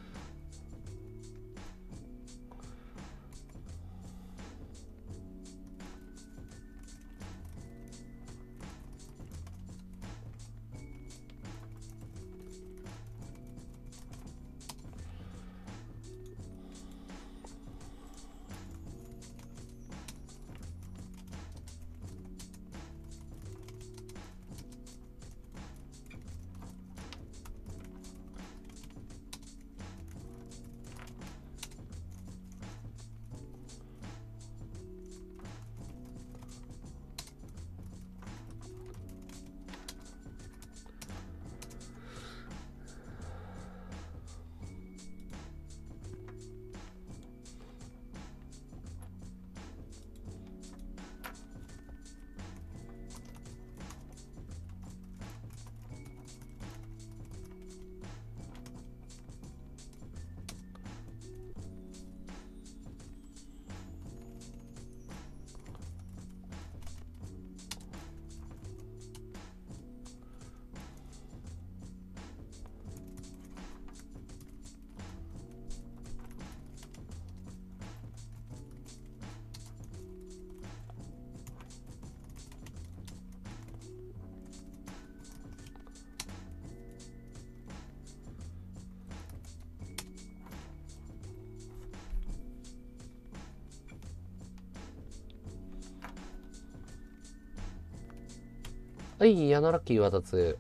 はい、ヤナラッキー渡つ。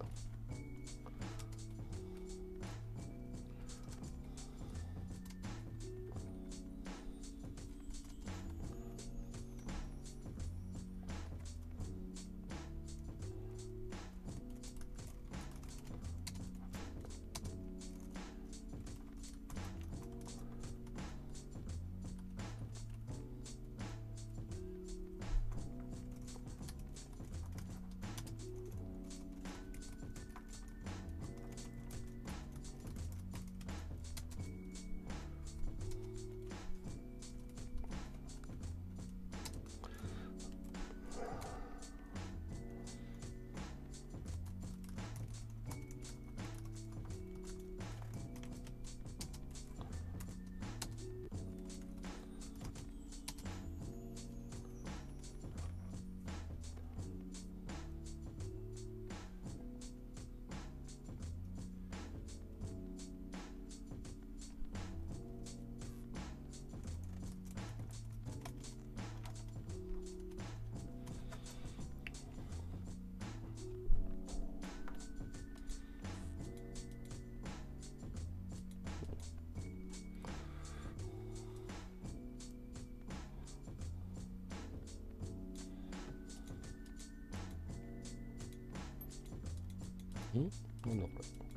んなんだこ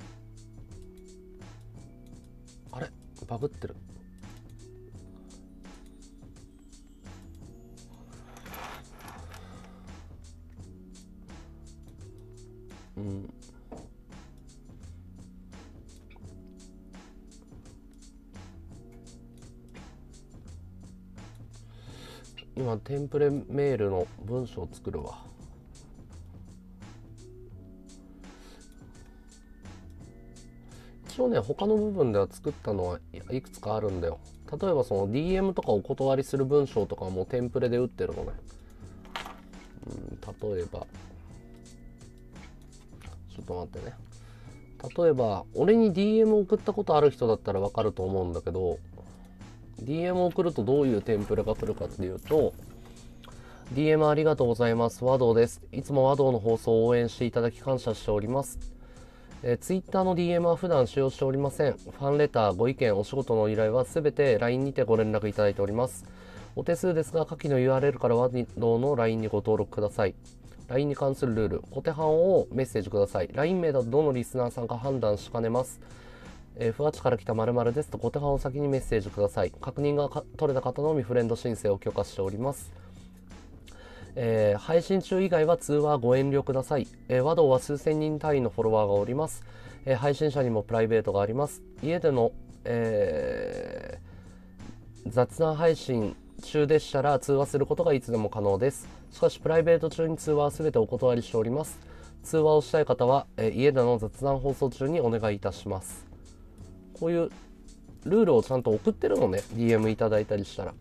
れ。あれバグってる。うん。今テンプレメールの文章を作るわ。一応ね、他の部分では作ったのはいくつかあるんだよ。例えばその ディーエム とかお断りする文章とかはもうテンプレで打ってるのね。うん、例えばちょっと待ってね。例えば俺に ディーエム 送ったことある人だったらわかると思うんだけど、 ディーエム 送るとどういうテンプレが来るかっていうと、 ディーエム ありがとうございます、和道です、いつも和道の放送を応援していただき感謝しております。えー、Twitter の ディーエム は普段使用しておりません。ファンレター、ご意見、お仕事の依頼はすべて ライン にてご連絡いただいております。お手数ですが下記の ユーアールエル から和道の ライン にご登録ください。ライン に関するルール、小手半をメッセージください。ライン 名だとどのリスナーさんか判断しかねます。えー、ふわちから来た〇〇ですと小手半を先にメッセージください。確認が取れた方のみフレンド申請を許可しております。えー、配信中以外は通話はご遠慮ください。えー、和道は数千人単位のフォロワーがおります。えー、配信者にもプライベートがあります。家での、えー、雑談配信中でしたら通話することがいつでも可能です。しかしプライベート中に通話は全てお断りしております。通話をしたい方は、えー、家での雑談放送中にお願いいたします。こういうルールをちゃんと送ってるのね、 ディーエム いただいたりしたら。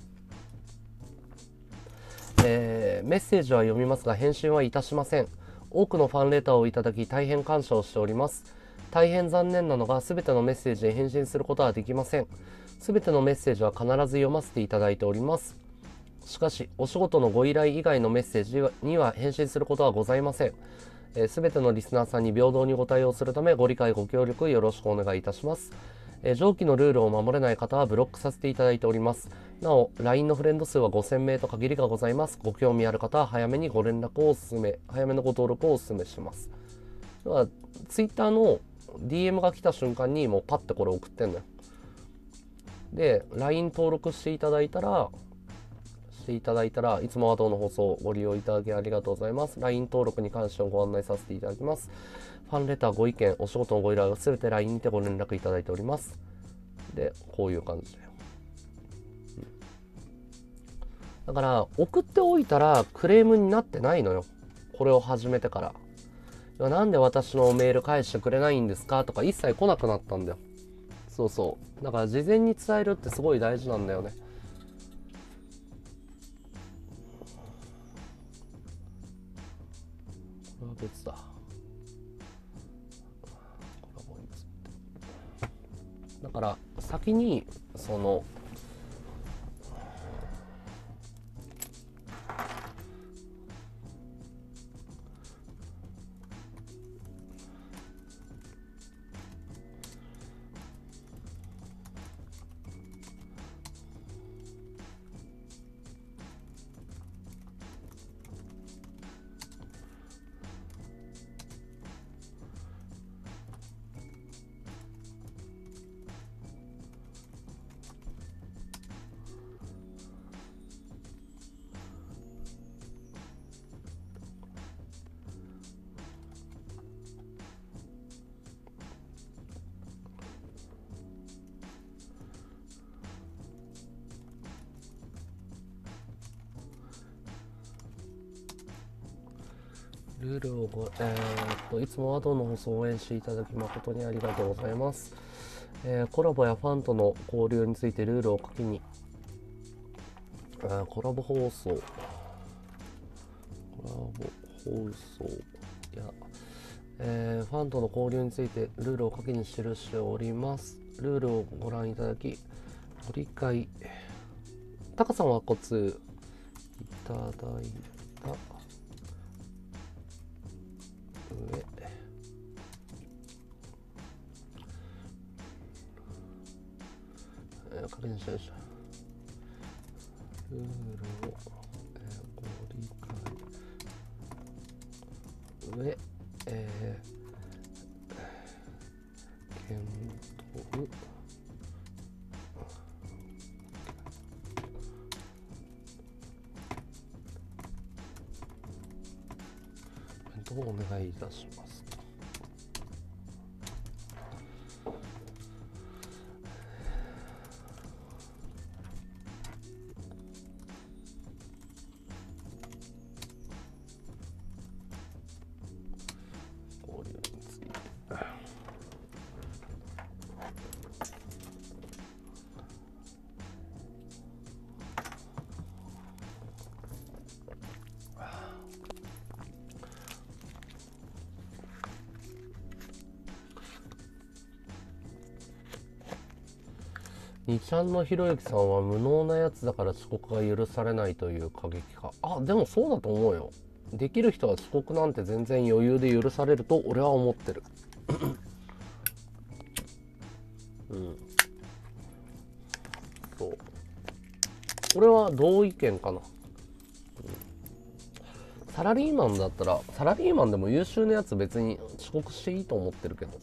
えー、メッセージは読みますが返信はいたしません。多くのファンレターをいただき大変感謝をしております。大変残念なのが全てのメッセージに返信することはできません。全てのメッセージは必ず読ませていただいております。しかしお仕事のご依頼以外のメッセージには返信することはございません。えー、全てのリスナーさんに平等にご対応するためご理解ご協力よろしくお願いいたします。えー、上記のルールを守れない方はブロックさせていただいております。なお ライン のフレンド数はごせんめいと限りがございます。ご興味ある方は早めにご連絡をおすすめ早めのご登録をお勧めします。だから Twitter の ディーエム が来た瞬間にもうパッてこれ送ってんのよ。で ライン 登録していただいたらしていただいたらいつも和道の放送をご利用いただきありがとうございます。 ライン 登録に関してご案内させていただきます。ファンレター、ご意見、お仕事のご依頼はすべて ライン にてご連絡いただいております。でこういう感じだよ、うん、だから送っておいたらクレームになってないのよ。これを始めてからなんで私のメール返してくれないんですかとか一切来なくなったんだよ。そうそう、だから事前に伝えるってすごい大事なんだよね。これは別だ。だから先にそのルールをご、えー、っといつも和道の放送を応援していただき誠にありがとうございます。えー、コラボやファンとの交流についてルールを書きに、えー、コラボ放送コラボ放送や、えー、ファンとの交流についてルールを書きに記しております。ルールをご覧いただきご理解、タカさんはコツいただいた上、えー、確認しました。ルールを、えー、ご理解上、え検討検討をお願いいたします。交流についてにちゃんのひろゆきさんは無能なやつだから遅刻が許されないという過激派。あ、でもそうだと思うよ。できる人は遅刻なんて全然余裕で許されると俺は思ってる。うん。そう。俺は同意見かな。うん、サラリーマンだったら、サラリーマンでも優秀なやつ別に遅刻していいと思ってるけど。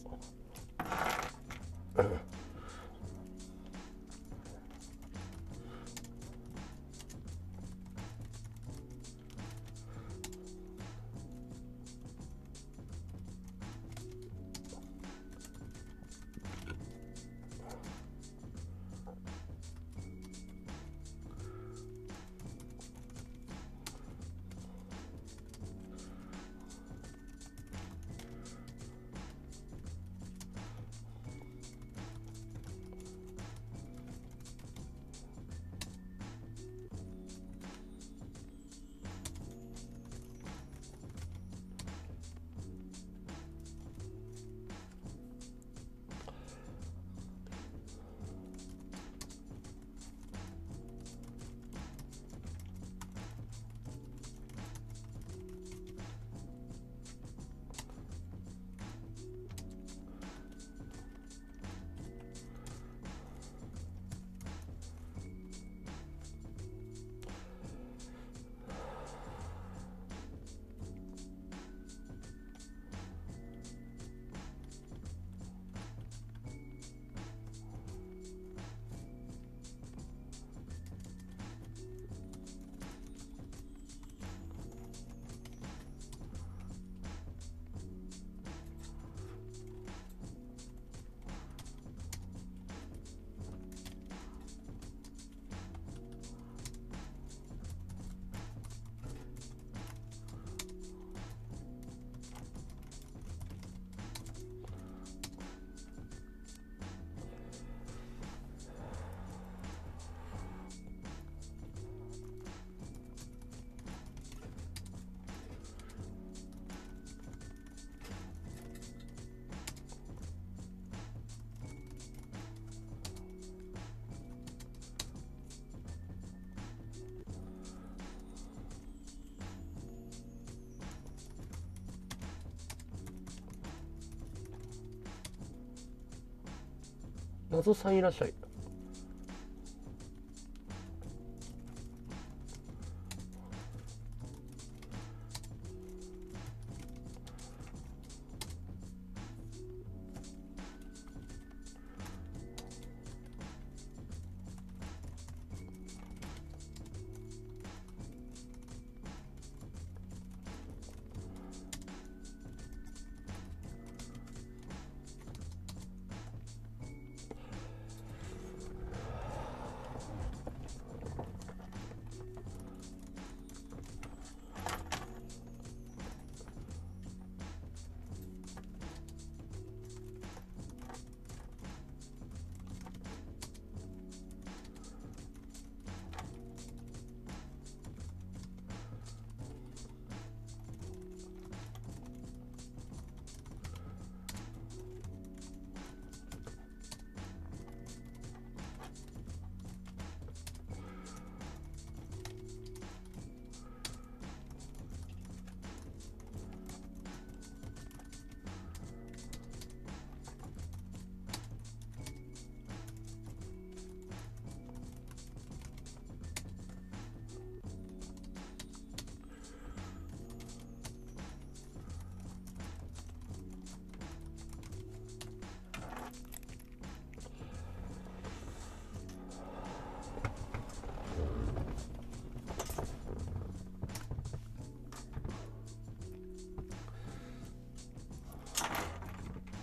謎さんいらっしゃい。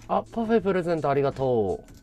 あ、パフェプレゼントありがとう。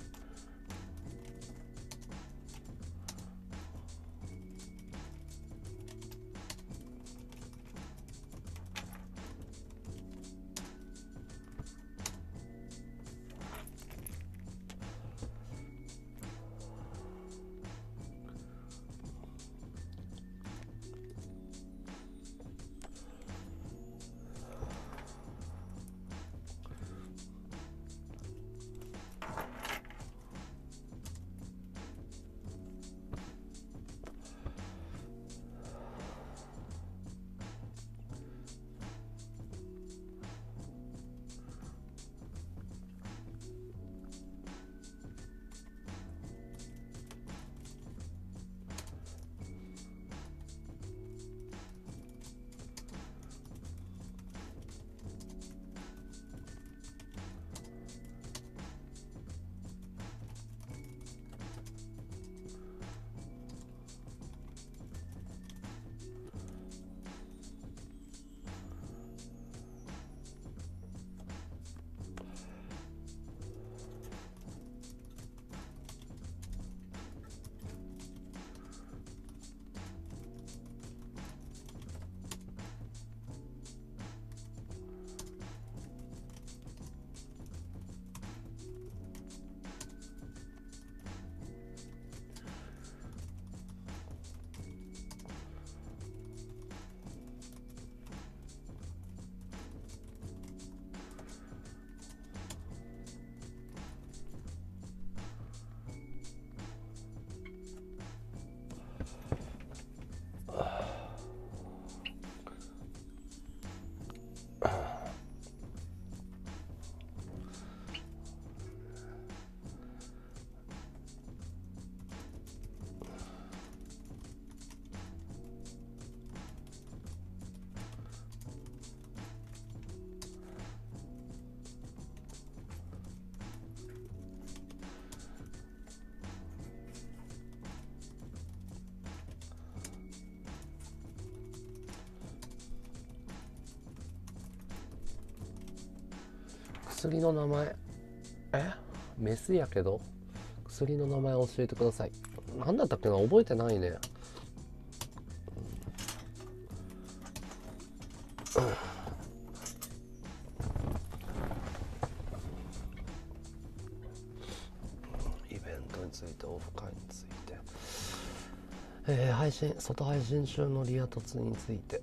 薬の名前、えメスやけど薬の名前教えてください。何だったっけな、覚えてないね。イベントについて、オフ会について、えー、配信外配信中のリア凸について。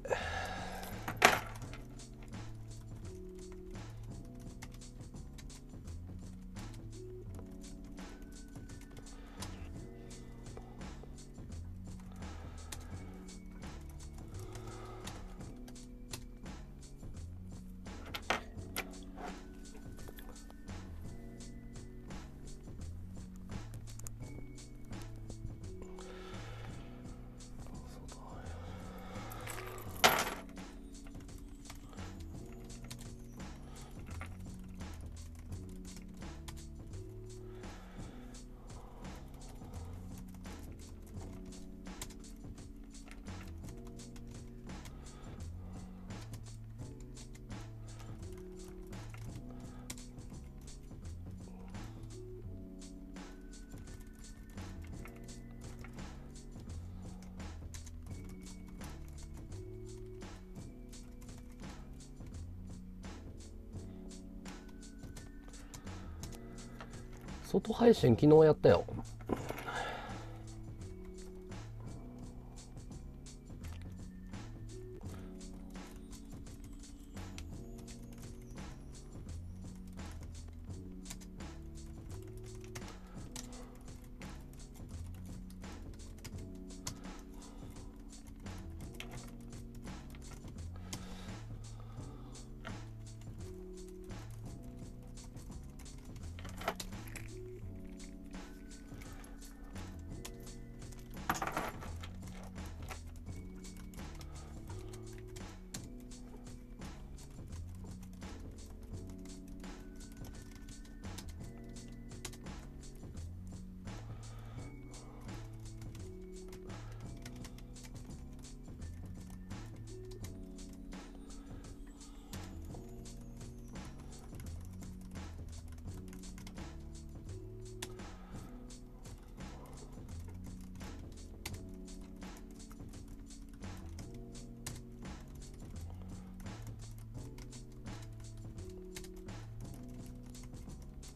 外配信昨日やったよ。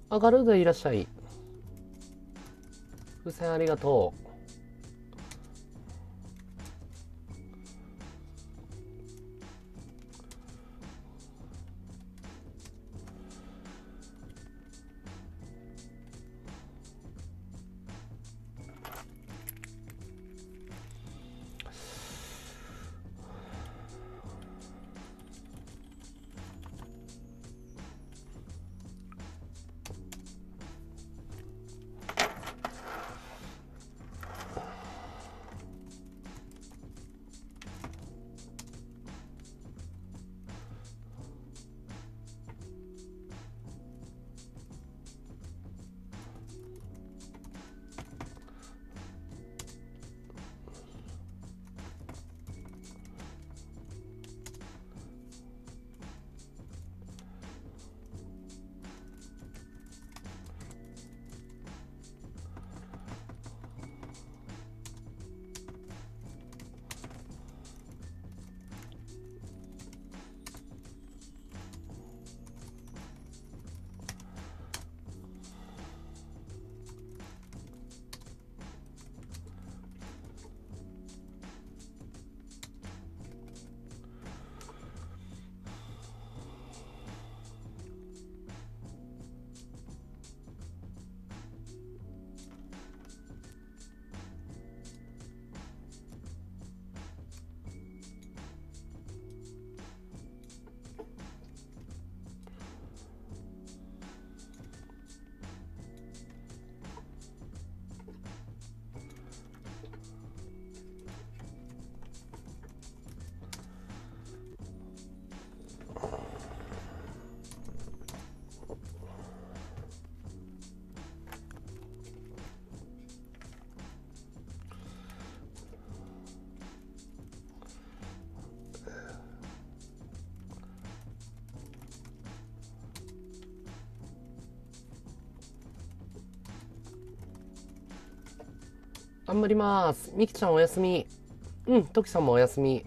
上がるでいらっしゃい。風船ありがとう。頑張ります。みきちゃんおやすみ。うん、ときさんもおやすみ。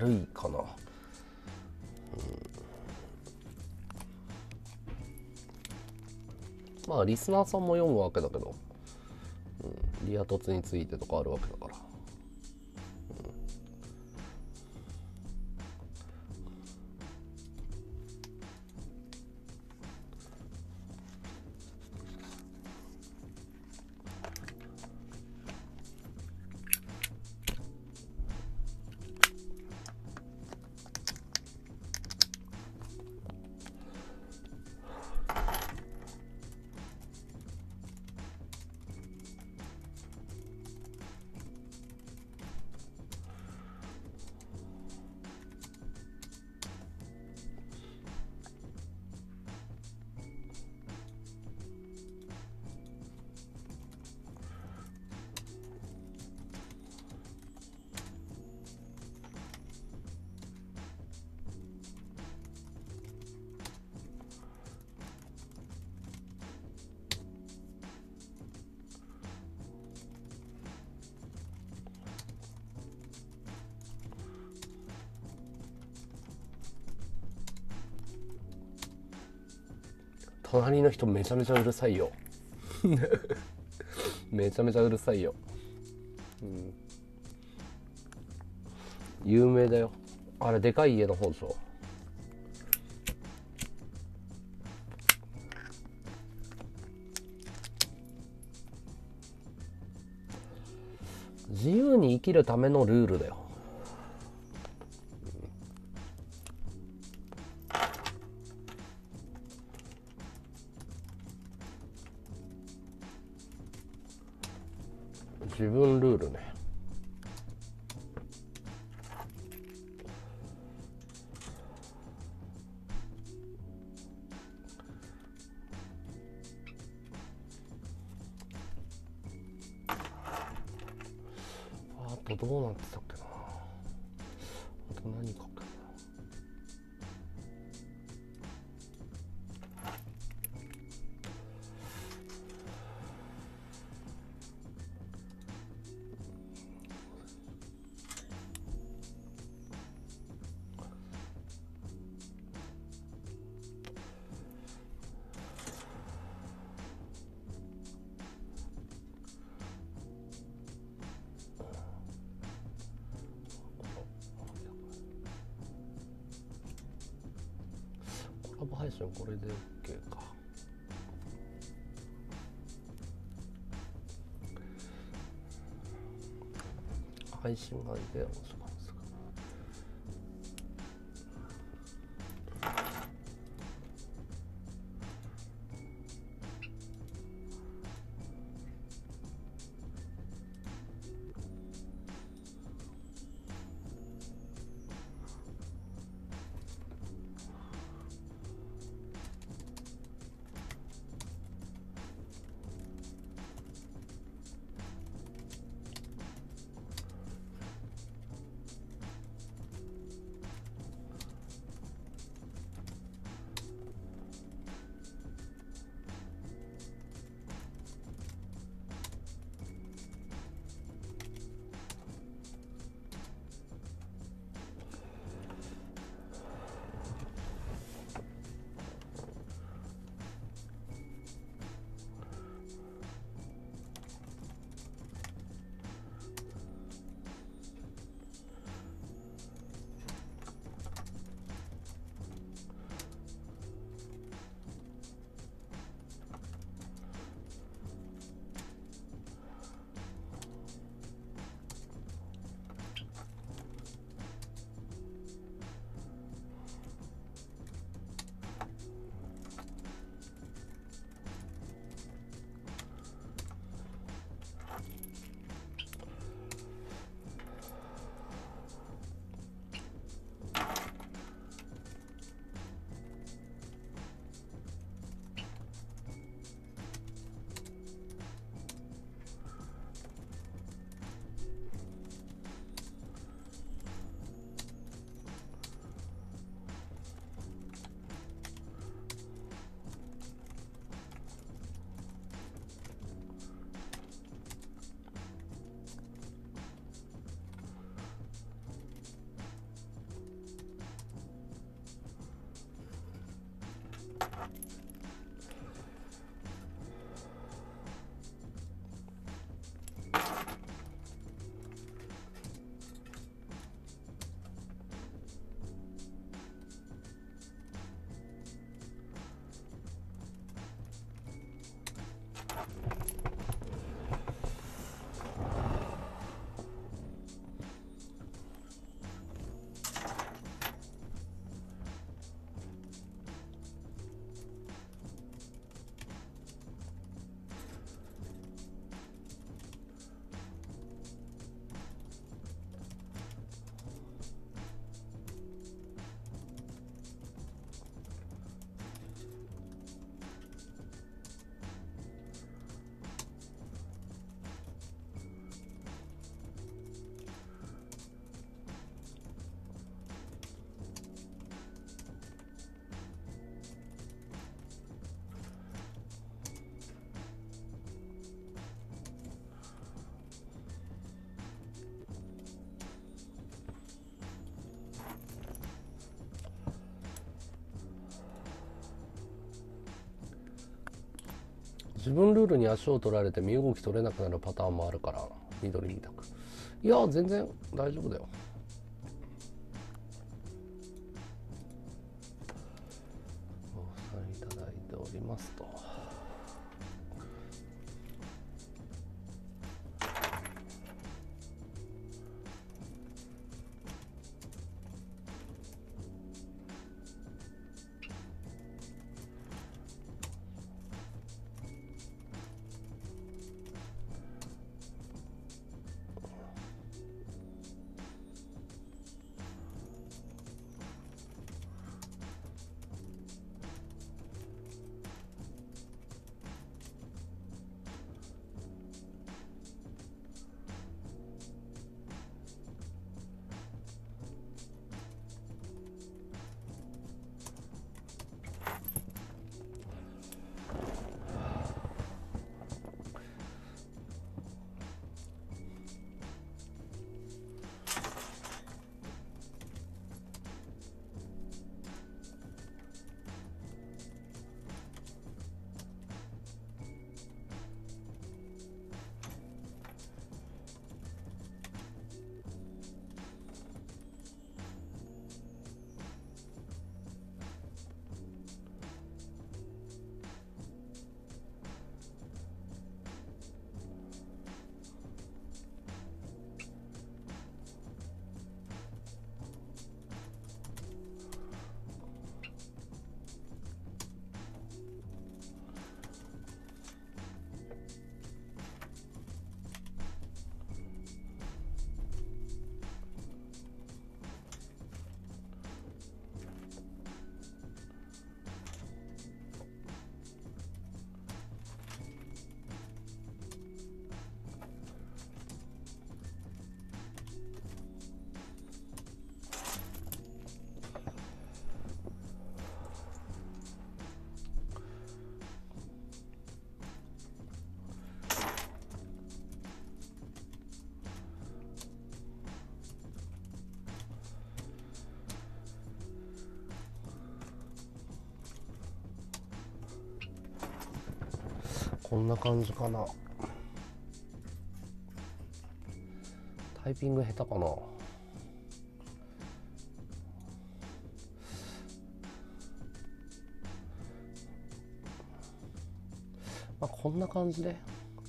るいかな。うん、まあリスナーさんも読むわけだけど、うん、リア凸についてとかあるわけだから。隣の人めちゃめちゃうるさいよめちゃめちゃうるさいよ、うん、有名だよあれ。でかい家の方でしょ。自由に生きるためのルールだよ。自分ルールね。あとどうなってたっけな。あと何書くかな。コラボ配信これで OK か。配信がで面白かったですか。 自分ルールに足を取られて身動き取れなくなるパターンもあるから、緑みたく。いや全然大丈夫だよ。ご参いただいておりますと。こんな感じかな。タイピング下手かな。まあこんな感じで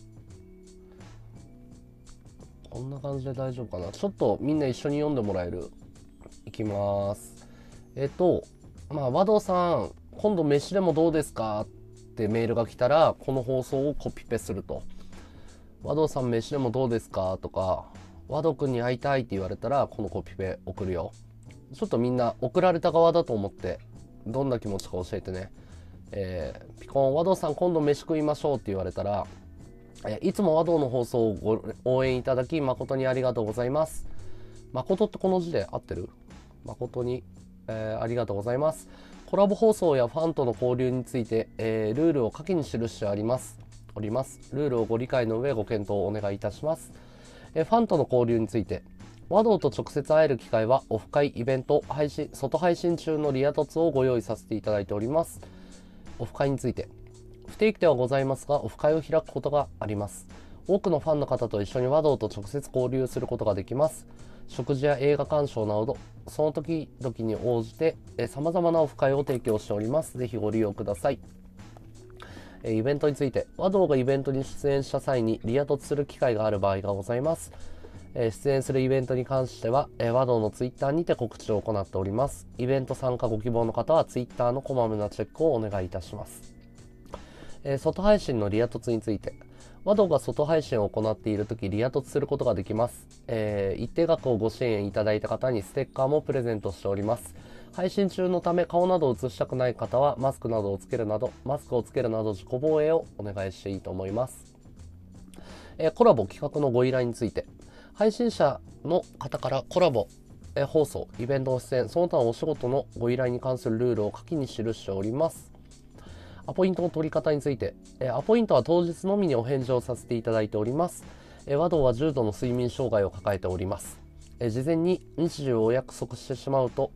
こんな感じで大丈夫かな。ちょっとみんな一緒に読んでもらえる。いきます。えっとまあ和道さん今度飯でもどうですかってメールが来たら、この放送をコピペすると。和道さん飯でもどうですかとか、和道くんに会いたいって言われたらこのコピペ送るよ。ちょっとみんな送られた側だと思ってどんな気持ちか教えてね。えー、ピコン和道さん今度飯食いましょうって言われたら、えー、いつも和道の放送をご応援いただき誠にありがとうございます。誠ってこの字で合ってる？誠に、えー、ありがとうございます。コラボ放送やファンとの交流について、えー、ルールを下記に記してありますおります。ルールをご理解の上ご検討をお願いいたします。えー、ファンとの交流について、和道と直接会える機会はオフ会、イベント、配信、外配信中のリア凸をご用意させていただいております。オフ会について、不定期ではございますが、オフ会を開くことがあります。多くのファンの方と一緒に和道と直接交流することができます。食事や映画鑑賞など、その時々に応じてさまざまなオフ会を提供しております。ぜひご利用ください。イベントについて、和道がイベントに出演した際にリア凸する機会がある場合がございます。出演するイベントに関しては、和道のツイッターにて告知を行っております。イベント参加ご希望の方はツイッターのこまめなチェックをお願いいたします。外配信のリア凸について、和道が外配信を行っているときリア凸することができます。えー、一定額をご支援いただいた方にステッカーもプレゼントしております。配信中のため顔などを映したくない方はマスクなどをつけるなど、マスクをつけるなど自己防衛をお願いしていいと思います。えー、コラボ企画のご依頼について、配信者の方からコラボ、えー、放送、イベントの出演、その他のお仕事のご依頼に関するルールを下記に記しております。アポイントの取り方について、アポイントは当日のみにお返事をさせていただいております。和道は重度の睡眠障害を抱えております。事前に日時をお約束してしまうと、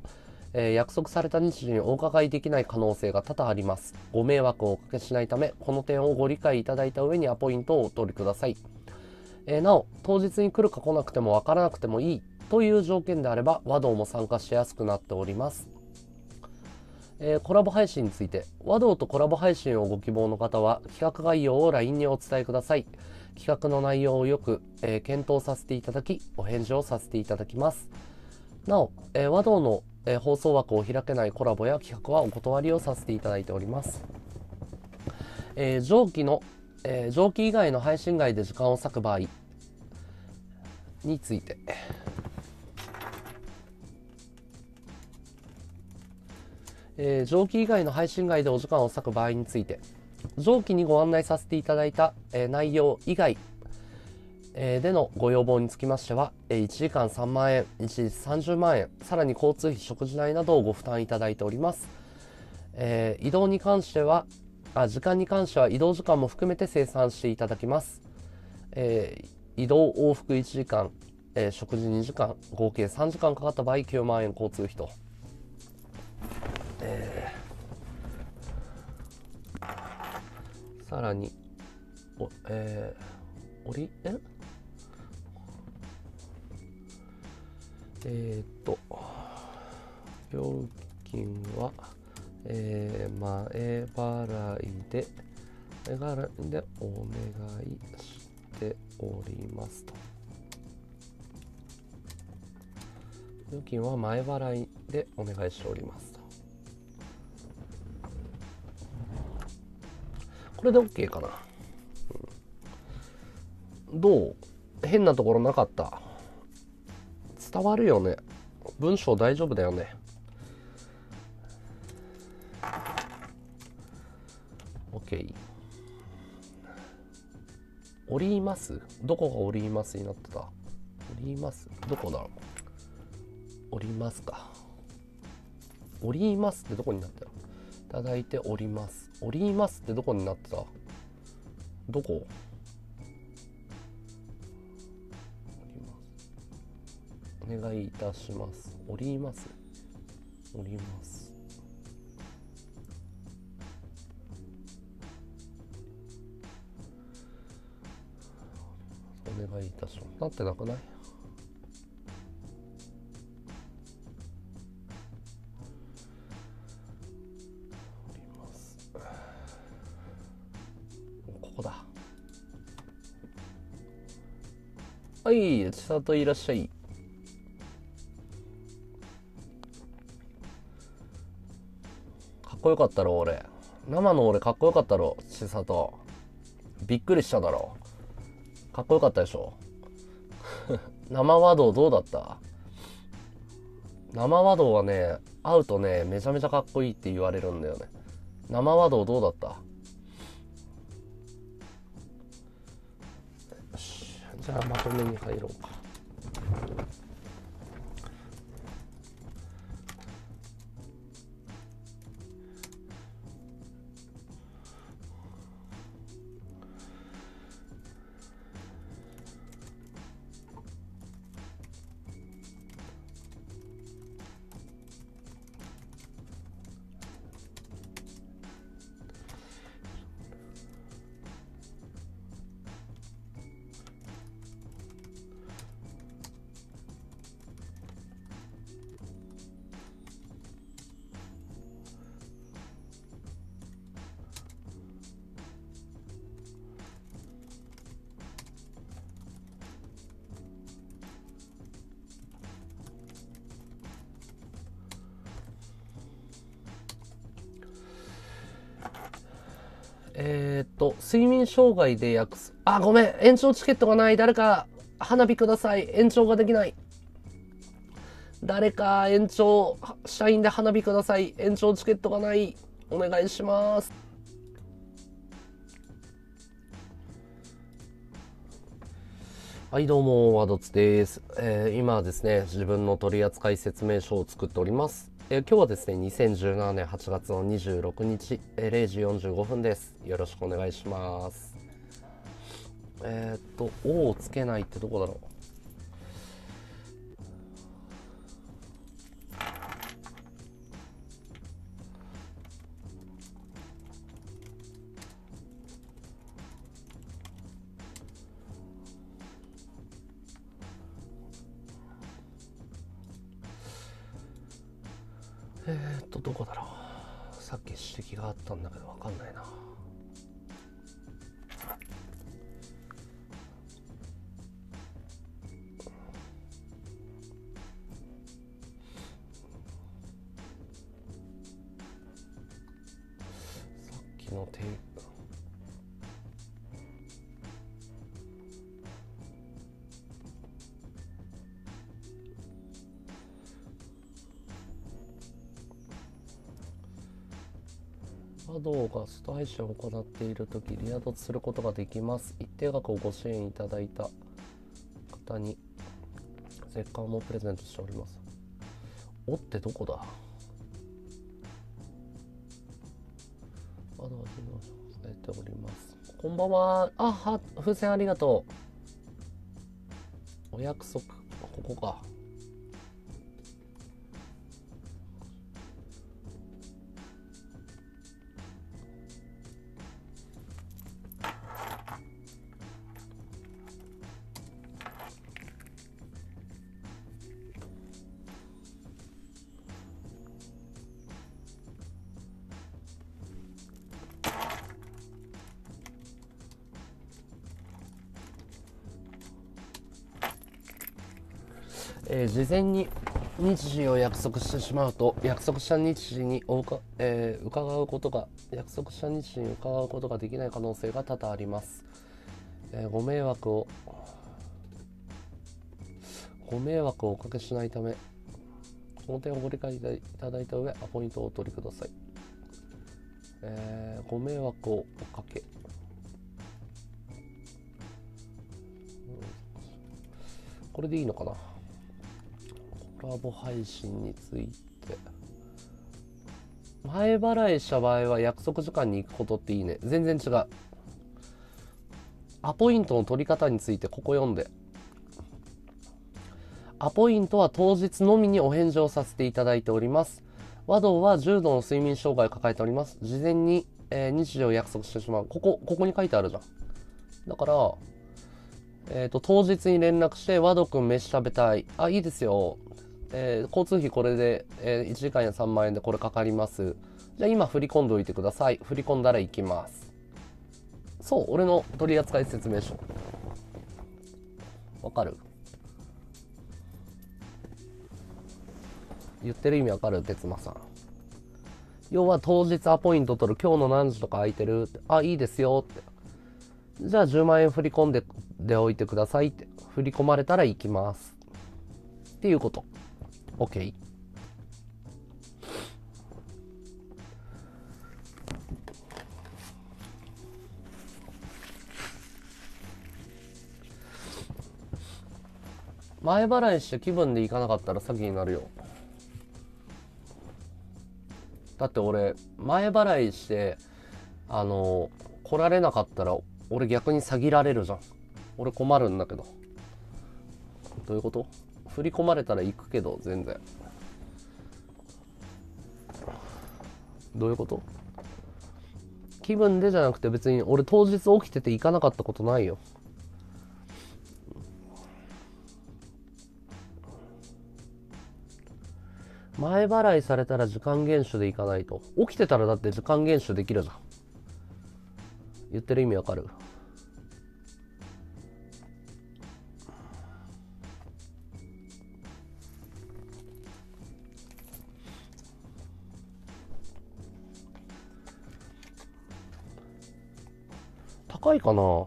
えー約束された日時にお伺いできない可能性が多々あります。ご迷惑をおかけしないため、この点をご理解いただいた上にアポイントをお取りください。えーなお、当日に来るか来なくても分からなくてもいいという条件であれば、和道も参加しやすくなっております。えーコラボ配信について、和道とコラボ配信をご希望の方は、企画概要を ライン にお伝えください。企画の内容をよく、えー検討させていただき、お返事をさせていただきます。なお、えー和道の、えー放送枠を開けないコラボや企画はお断りをさせていただいております。えー上記の、えー上記以外の配信外で時間を割く場合について、えー上記以外の配信外でお時間を割く場合について、上記にご案内させていただいた、えー内容以外、えーでのご要望につきましては、えーいちじかんさんまんえん、いちにちさんじゅうまんえん、さらに交通費、食事代などをご負担いただいております。えー移動に関してはあ、時間に関しては移動時間も含めて精算していただきます。えー移動往復いちじかん、えー食事にじかん、合計さんじかんかかった場合きゅうまんえん交通費と。さらに、お、えー、おり、ええー、っと、料金は、えー、前払いで、前払いでお願いしておりますと。料金は前払いでお願いしておりますと。これで OK かな。うん、どう？変なところなかった？伝わるよね。文章大丈夫だよね。OK。おります？どこがおりますになってた？おります？どこだろう？おりますか。おりますってどこになってた？いただいております。おりますってどこになってた？どこ？お願いいたします。おります。おります。お願いいたします。なってなくない？おります。ここだ。はい、千里いらっしゃい。かっこよかったろ俺。生の俺かっこよかったろ千里。びっくりしただろ。かっこよかったでしょ。生和道どうだった？生和道はね、会うとね、めちゃめちゃかっこいいって言われるんだよね。生和道どうだった？よし、じゃあまとめに入ろうか。えー、っと、睡眠障害で約す、あ、ごめん、延長チケットがない。誰か、花火ください。延長ができない。誰か、延長、社員で花火ください。延長チケットがない。お願いします。はい、どうも、ワドツです。えー、今ですね、自分の取扱説明書を作っております。えー、今日はですね、にせんじゅうななねんはちがつのにじゅうろくにち、えー、れいじよんじゅうごふんです。よろしくお願いします。えー、っと、O をつけないってどこだろう。 えーっとどこだろう。さっき指摘があったんだけど分かんないな。さっきのテープ、ワドがスト配信を行っているときリアドすることができます。一定額をご支援いただいた方に折感もプレゼントしております。おってどこだ。ワドは機能されております。こんばんは。あは、風船ありがとう。お約束、ここか。えー、事前に日時を約束してしまうと約束した日時におうか、えー、伺うことが約束した日時に伺うことができない可能性が多々あります。えー、ご迷惑をご迷惑をおかけしないためこの点をご理解いただいた上アポイントをお取りください。えー、ご迷惑をおかけ、これでいいのかな。コラボ配信について前払いした場合は約束時間に行くことっていいね。全然違う。アポイントの取り方についてここ読んで。アポイントは当日のみにお返事をさせていただいております。和道は重度の睡眠障害を抱えております。事前に、えー、日時を約束してしまう。ここ、ここに書いてあるじゃん。だから、えっと、当日に連絡して、和道くん飯食べたい。あ、いいですよ。えー、交通費これで、えー、いちじかんやさんまんえんでこれかかります。じゃあ今振り込んでおいてください。振り込んだら行きます。そう、俺の取扱説明書。わかる？言ってる意味わかる？哲馬さん。要は当日アポイント取る。今日の何時とか空いてるって。あ、いいですよって。じゃあじゅうまんえん振り込んででおいてくださいって。振り込まれたら行きます。っていうこと。OK？前払いして気分で行かなかったら詐欺になるよ。だって俺前払いしてあの来られなかったら俺逆に詐欺られるじゃん。俺困るんだけど。どういうこと？振り込まれたら行くけど全然。どういうこと？気分でじゃなくて別に俺当日起きてて行かなかったことないよ。前払いされたら時間厳守で行かないと。起きてたらだって時間厳守できるじゃん。言ってる意味わかる？高いかな？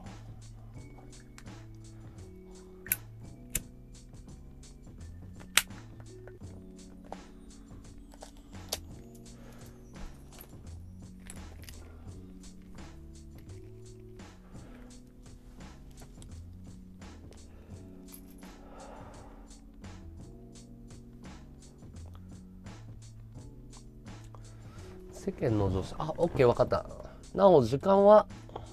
世間の女子、あ、オッケー、分かった。なお時間は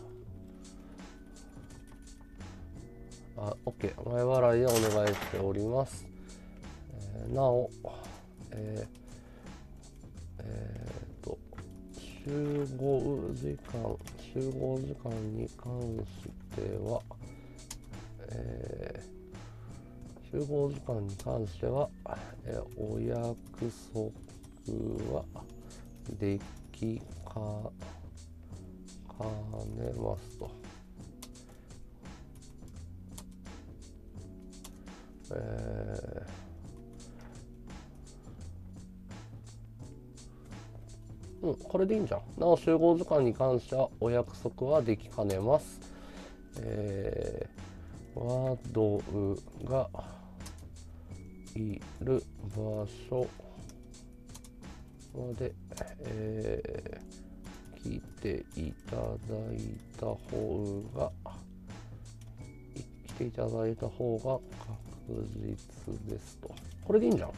あ、オッケー、前払いでお願いしております。えー、なお、えーえー、と集合時間集合時間に関しては、えー、集合時間に関しては、えー、お約束はできかかねますと。えー、うん、これでいいんじゃん。なお集合時間に関してはお約束はできかねます。えー、ワドウがいる場所まで、えー、来ていただいた方が来ていただいた方が確実ですと。これでいいんじゃん。うん、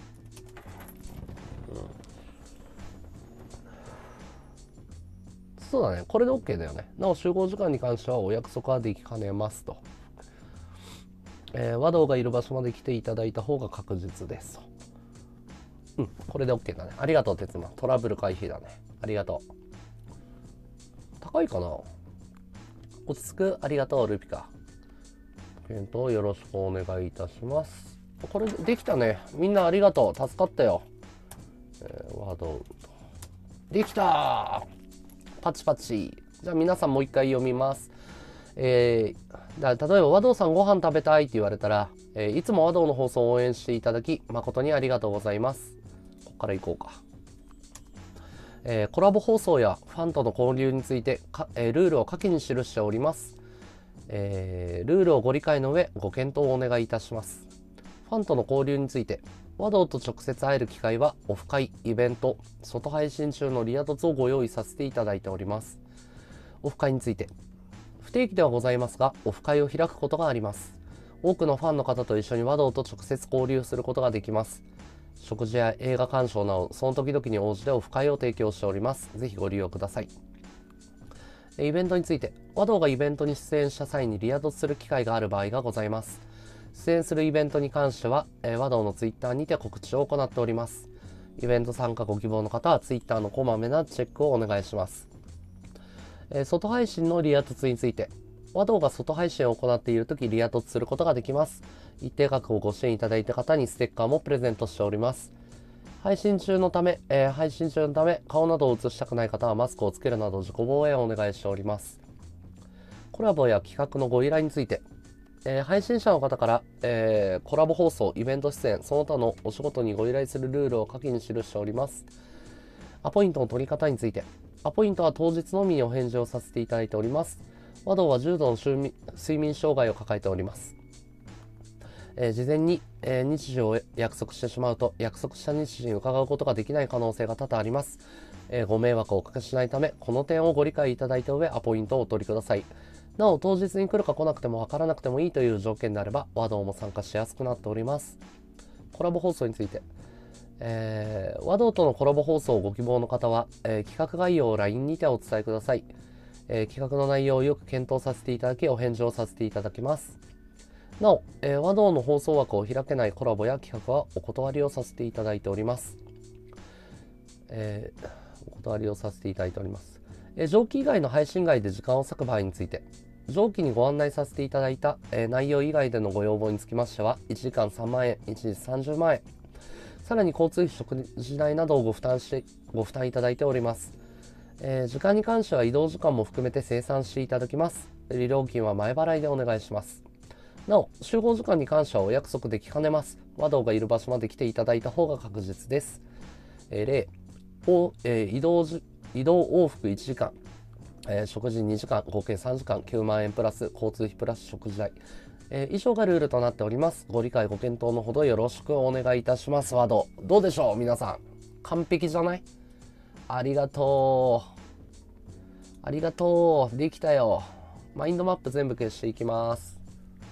そうだね。これで OK だよね。なお集合時間に関してはお約束はできかねますと。えー、和道がいる場所まで来ていただいた方が確実ですと。うん、これで OK だね。ありがとう、鉄馬。トラブル回避だね。ありがとう。高いかな。落ち着く。ありがとう、ルピカ。検討よろしくお願いいたします。これできたね。みんなありがとう。助かったよ。えー、ワードできた。パチパチ。じゃあ皆さんもう一回読みます。えー、だ例えば和道さんご飯食べたいって言われたら、えー、いつも和道の放送を応援していただき誠にありがとうございます。ここから行こうか。えー、コラボ放送やファンとの交流についてか、えー、ルールを下記に記しております。えー、ルールをご理解の上ご検討をお願いいたします。ファンとの交流について、和道と直接会える機会はオフ会、イベント、外配信中のリア凸をご用意させていただいております。オフ会について、不定期ではございますがオフ会を開くことがあります。多くのファンの方と一緒に和道と直接交流することができます。食事や映画鑑賞などその時々に応じてオフ会を提供しております。ぜひご利用ください。イベントについて、和道がイベントに出演した際にリア凸する機会がある場合がございます。出演するイベントに関しては、和道のツイッターにて告知を行っております。イベント参加ご希望の方はツイッターのこまめなチェックをお願いします。外配信のリア凸について、和道が外配信を行っているときリア凸することができます。一定額をご支援いただいた方にステッカーもプレゼントしております。配信中のため、えー、配信中のため顔などを映したくない方はマスクをつけるなど自己防衛をお願いしております。コラボや企画のご依頼について、えー、配信者の方から、えー、コラボ放送、イベント出演、その他のお仕事にご依頼するルールを下記に記しております。アポイントの取り方について、アポイントは当日のみにお返事をさせていただいております。和道は重度の睡眠障害を抱えております。えー、事前に、えー、日時を約束してしまうと約束した日時に伺うことができない可能性が多々あります。えー、ご迷惑をおかけしないためこの点をご理解いただいた上アポイントをお取りください。なお当日に来るか来なくても分からなくてもいいという条件であれば和道も参加しやすくなっております。コラボ放送について、えー、和道とのコラボ放送をご希望の方は、えー、企画概要を ライン にてお伝えください。えー、企画の内容をよく検討させていただきお返事をさせていただきます。なお、えー、和道の放送枠を開けないコラボや企画はお断りをさせていただいております。えー、お断りをさせていただいております。えー、上記以外の配信外で時間を割く場合について、上記にご案内させていただいた、えー、内容以外でのご要望につきましては、いちじかんさんまんえん、いちにちさんじゅうまんえん、さらに交通費、食事代などをご負担して、ご負担いただいております。えー、時間に関しては移動時間も含めて精算していただきます。料金は前払いでお願いします。なお、集合時間に関してはお約束できかねます。和道がいる場所まで来ていただいた方が確実です。えー、例、おえー、移動時、移動往復いちじかん、えー、食事にじかん、合計さんじかん、きゅうまんえんプラス交通費プラス食事代。えー、以上がルールとなっております。ご理解ご検討のほどよろしくお願いいたします。和道。どうでしょう皆さん。完璧じゃない？ありがとう。ありがとう。できたよ。マインドマップ全部消していきます。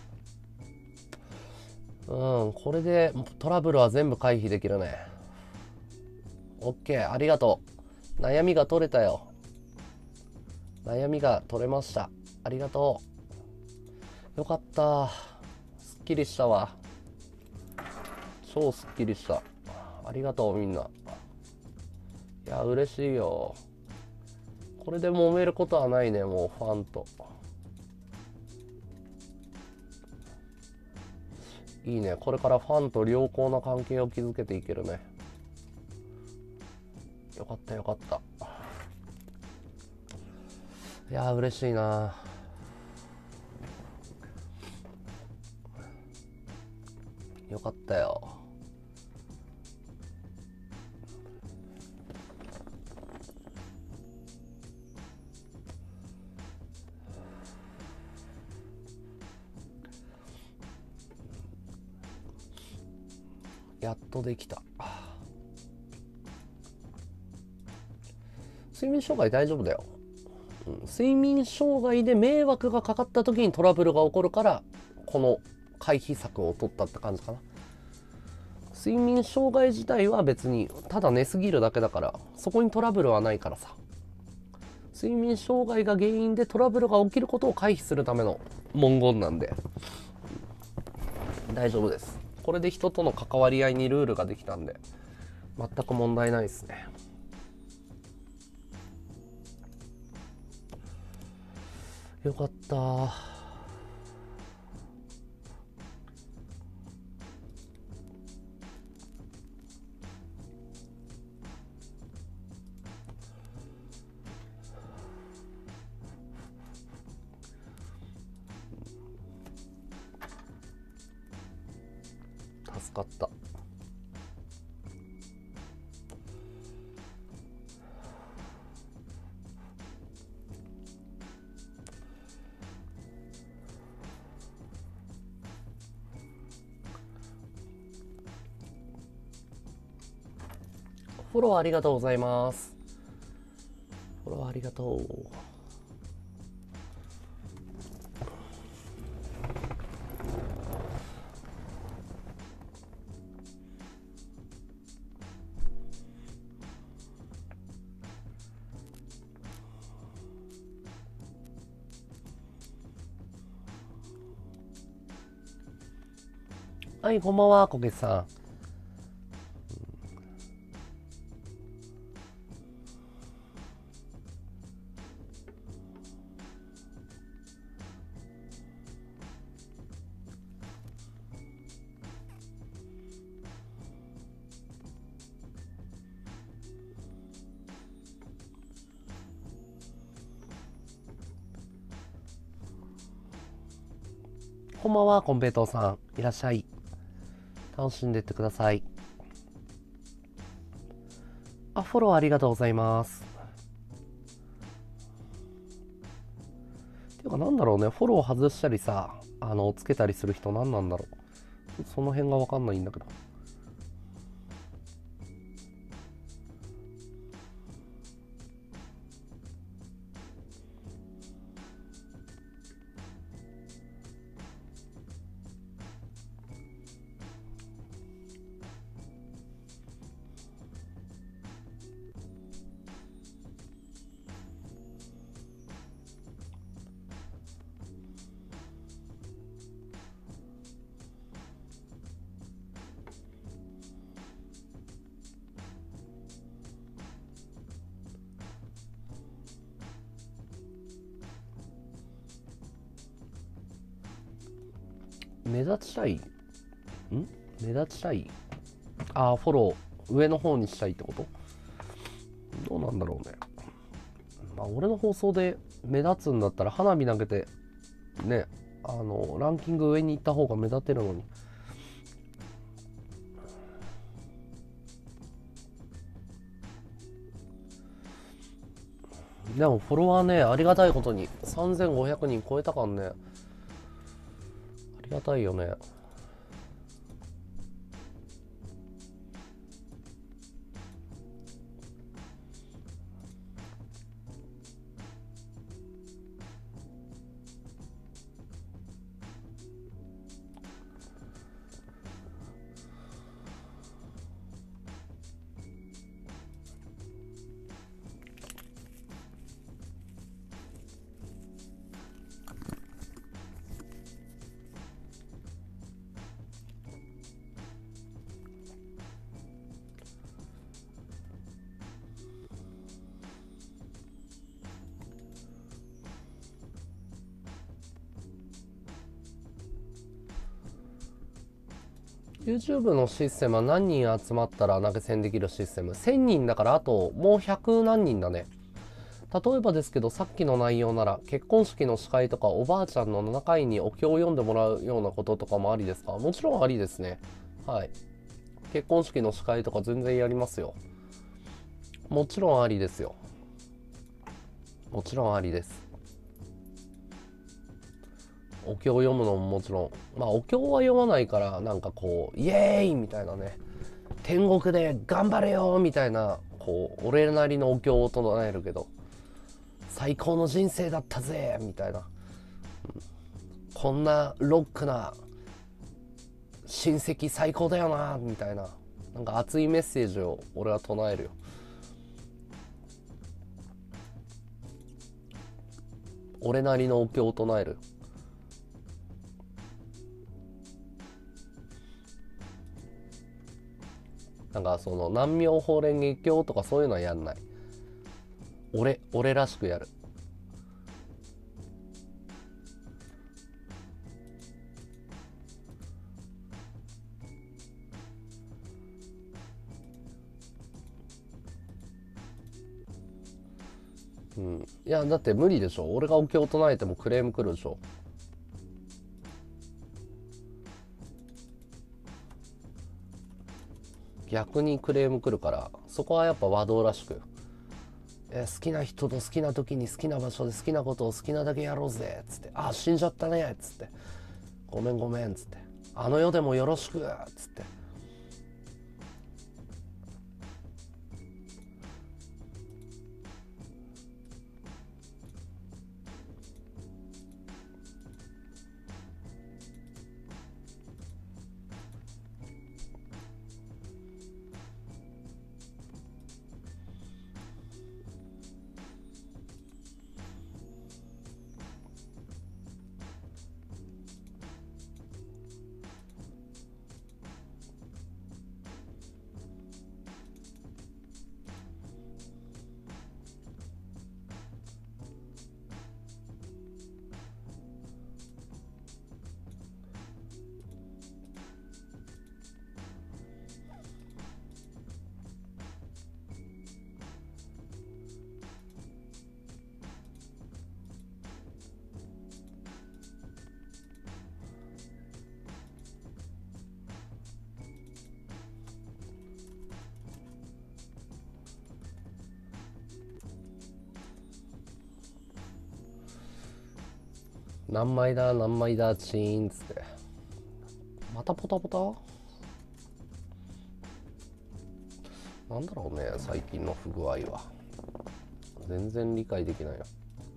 うん、これでトラブルは全部回避できるね。OK、ありがとう。悩みが取れたよ。悩みが取れました。ありがとう。よかった。すっきりしたわ。超すっきりした。ありがとうみんな。いや、嬉しいよ。これで揉めることはないね、もうファンと。いいね。これからファンと良好な関係を築けていけるね。 よかったよかった。いやー嬉しいな。よかったよ。やっとできた。睡眠障害大丈夫だよ。うん、睡眠障害で迷惑がかかった時にトラブルが起こるから、この回避策を取ったって感じかな。睡眠障害自体は別にただ寝すぎるだけだから、そこにトラブルはないからさ。睡眠障害が原因でトラブルが起きることを回避するための文言なんで大丈夫です。これで人との関わり合いにルールができたんで全く問題ないですね。よかった。助かった。フォローありがとうございます。フォローありがとう。はい、こんばんは、こけさん。こんばんは、コンペイトーさん。いらっしゃい。楽しんでってください。あ、フォローありがとうございます。ていうか、なんだろうね、フォロー外したりさ、あの、つけたりする人何なんだろう。その辺がわかんないんだけど。目立ちたいん目立ちたいああ、フォロー上の方にしたいってこと？どうなんだろうね。まあ、俺の放送で目立つんだったら花火投げてね、あのランキング上に行った方が目立てるのに。でもフォロワーね、ありがたいことにさんぜんごひゃくにん超えたからね、ありがたいよね。 YouTube のシステムは何人集まったら投げ銭できるシステム？せんにんだから、あともうひゃく何人だね。例えばですけど、さっきの内容なら結婚式の司会とかおばあちゃんのななかいにお経を読んでもらうようなこととかもありですか？もちろんありですね。はい。結婚式の司会とか全然やりますよ。もちろんありですよ。もちろんありです。お経を読むのももちろん、まあお経は読まないからなんかこうイエーイみたいなね、天国で頑張れよみたいな、こう俺なりのお経を唱えるけど、最高の人生だったぜみたいな、こんなロックな親戚最高だよなみたいな、なんか熱いメッセージを俺は唱えるよ。俺なりのお経を唱える。なんかその南無法蓮華経とかそういうのはやんない。俺俺らしくやる。うん、いやだって無理でしょ。俺がお経を唱えてもクレーム来るでしょ。逆にクレーム来るから、そこはやっぱ和道らしく、え好きな人と好きな時に好きな場所で好きなことを好きなだけやろうぜっつって、あ死んじゃったねっつって、ごめんごめんっつって、あの世でもよろしくっつって。何枚だ何枚だチーンっつって、またポタポタなんだろうね、最近の不具合は全然理解できないよ。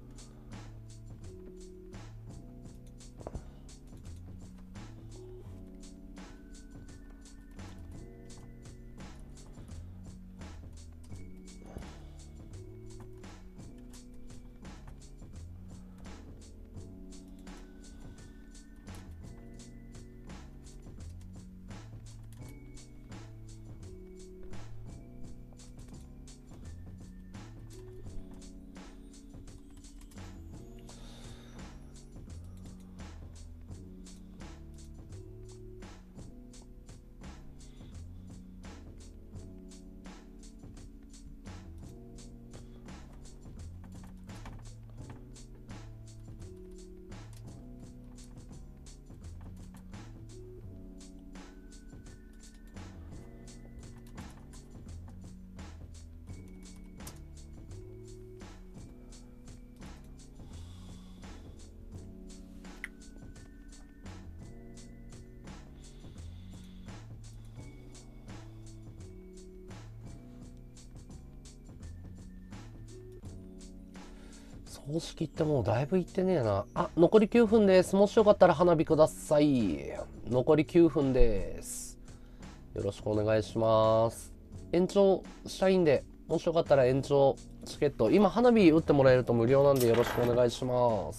葬式ってもうだいぶ行ってねえなあ。残りきゅうふんです。もしよかったら花火ください。残りきゅうふんです。よろしくお願いします。延長したいんで、もしよかったら延長チケット、今花火打ってもらえると無料なんでよろしくお願いします。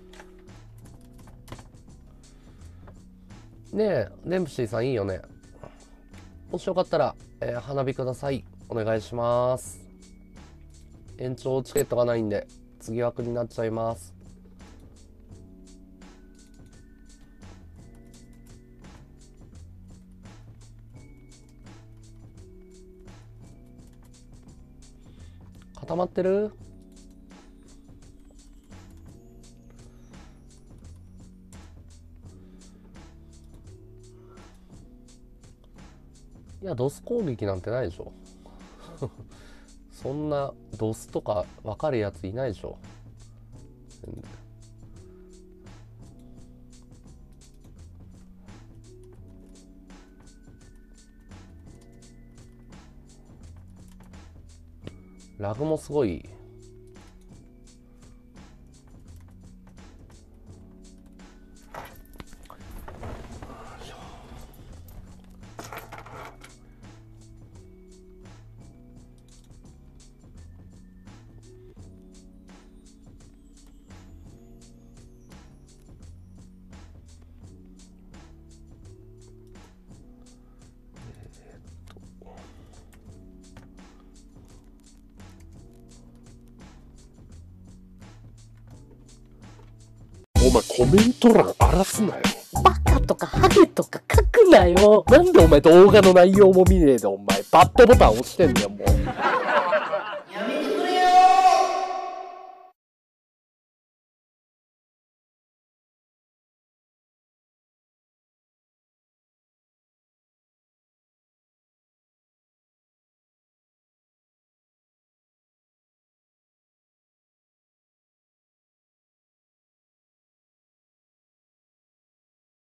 ねえデンプシーさんいいよね。もしよかったら、えー花火ください。お願いします。延長チケットがないんで次枠になっちゃいます。 固まってる？いや、ドス攻撃なんてないでしょ。そんなドスとか分かるやついないでしょ。ラグもすごい。お前コメント欄荒らすなよ。バカとかハゲとか書くなよ。なんでお前動画の内容も見ねえでお前バッドボタン押してんだよもう。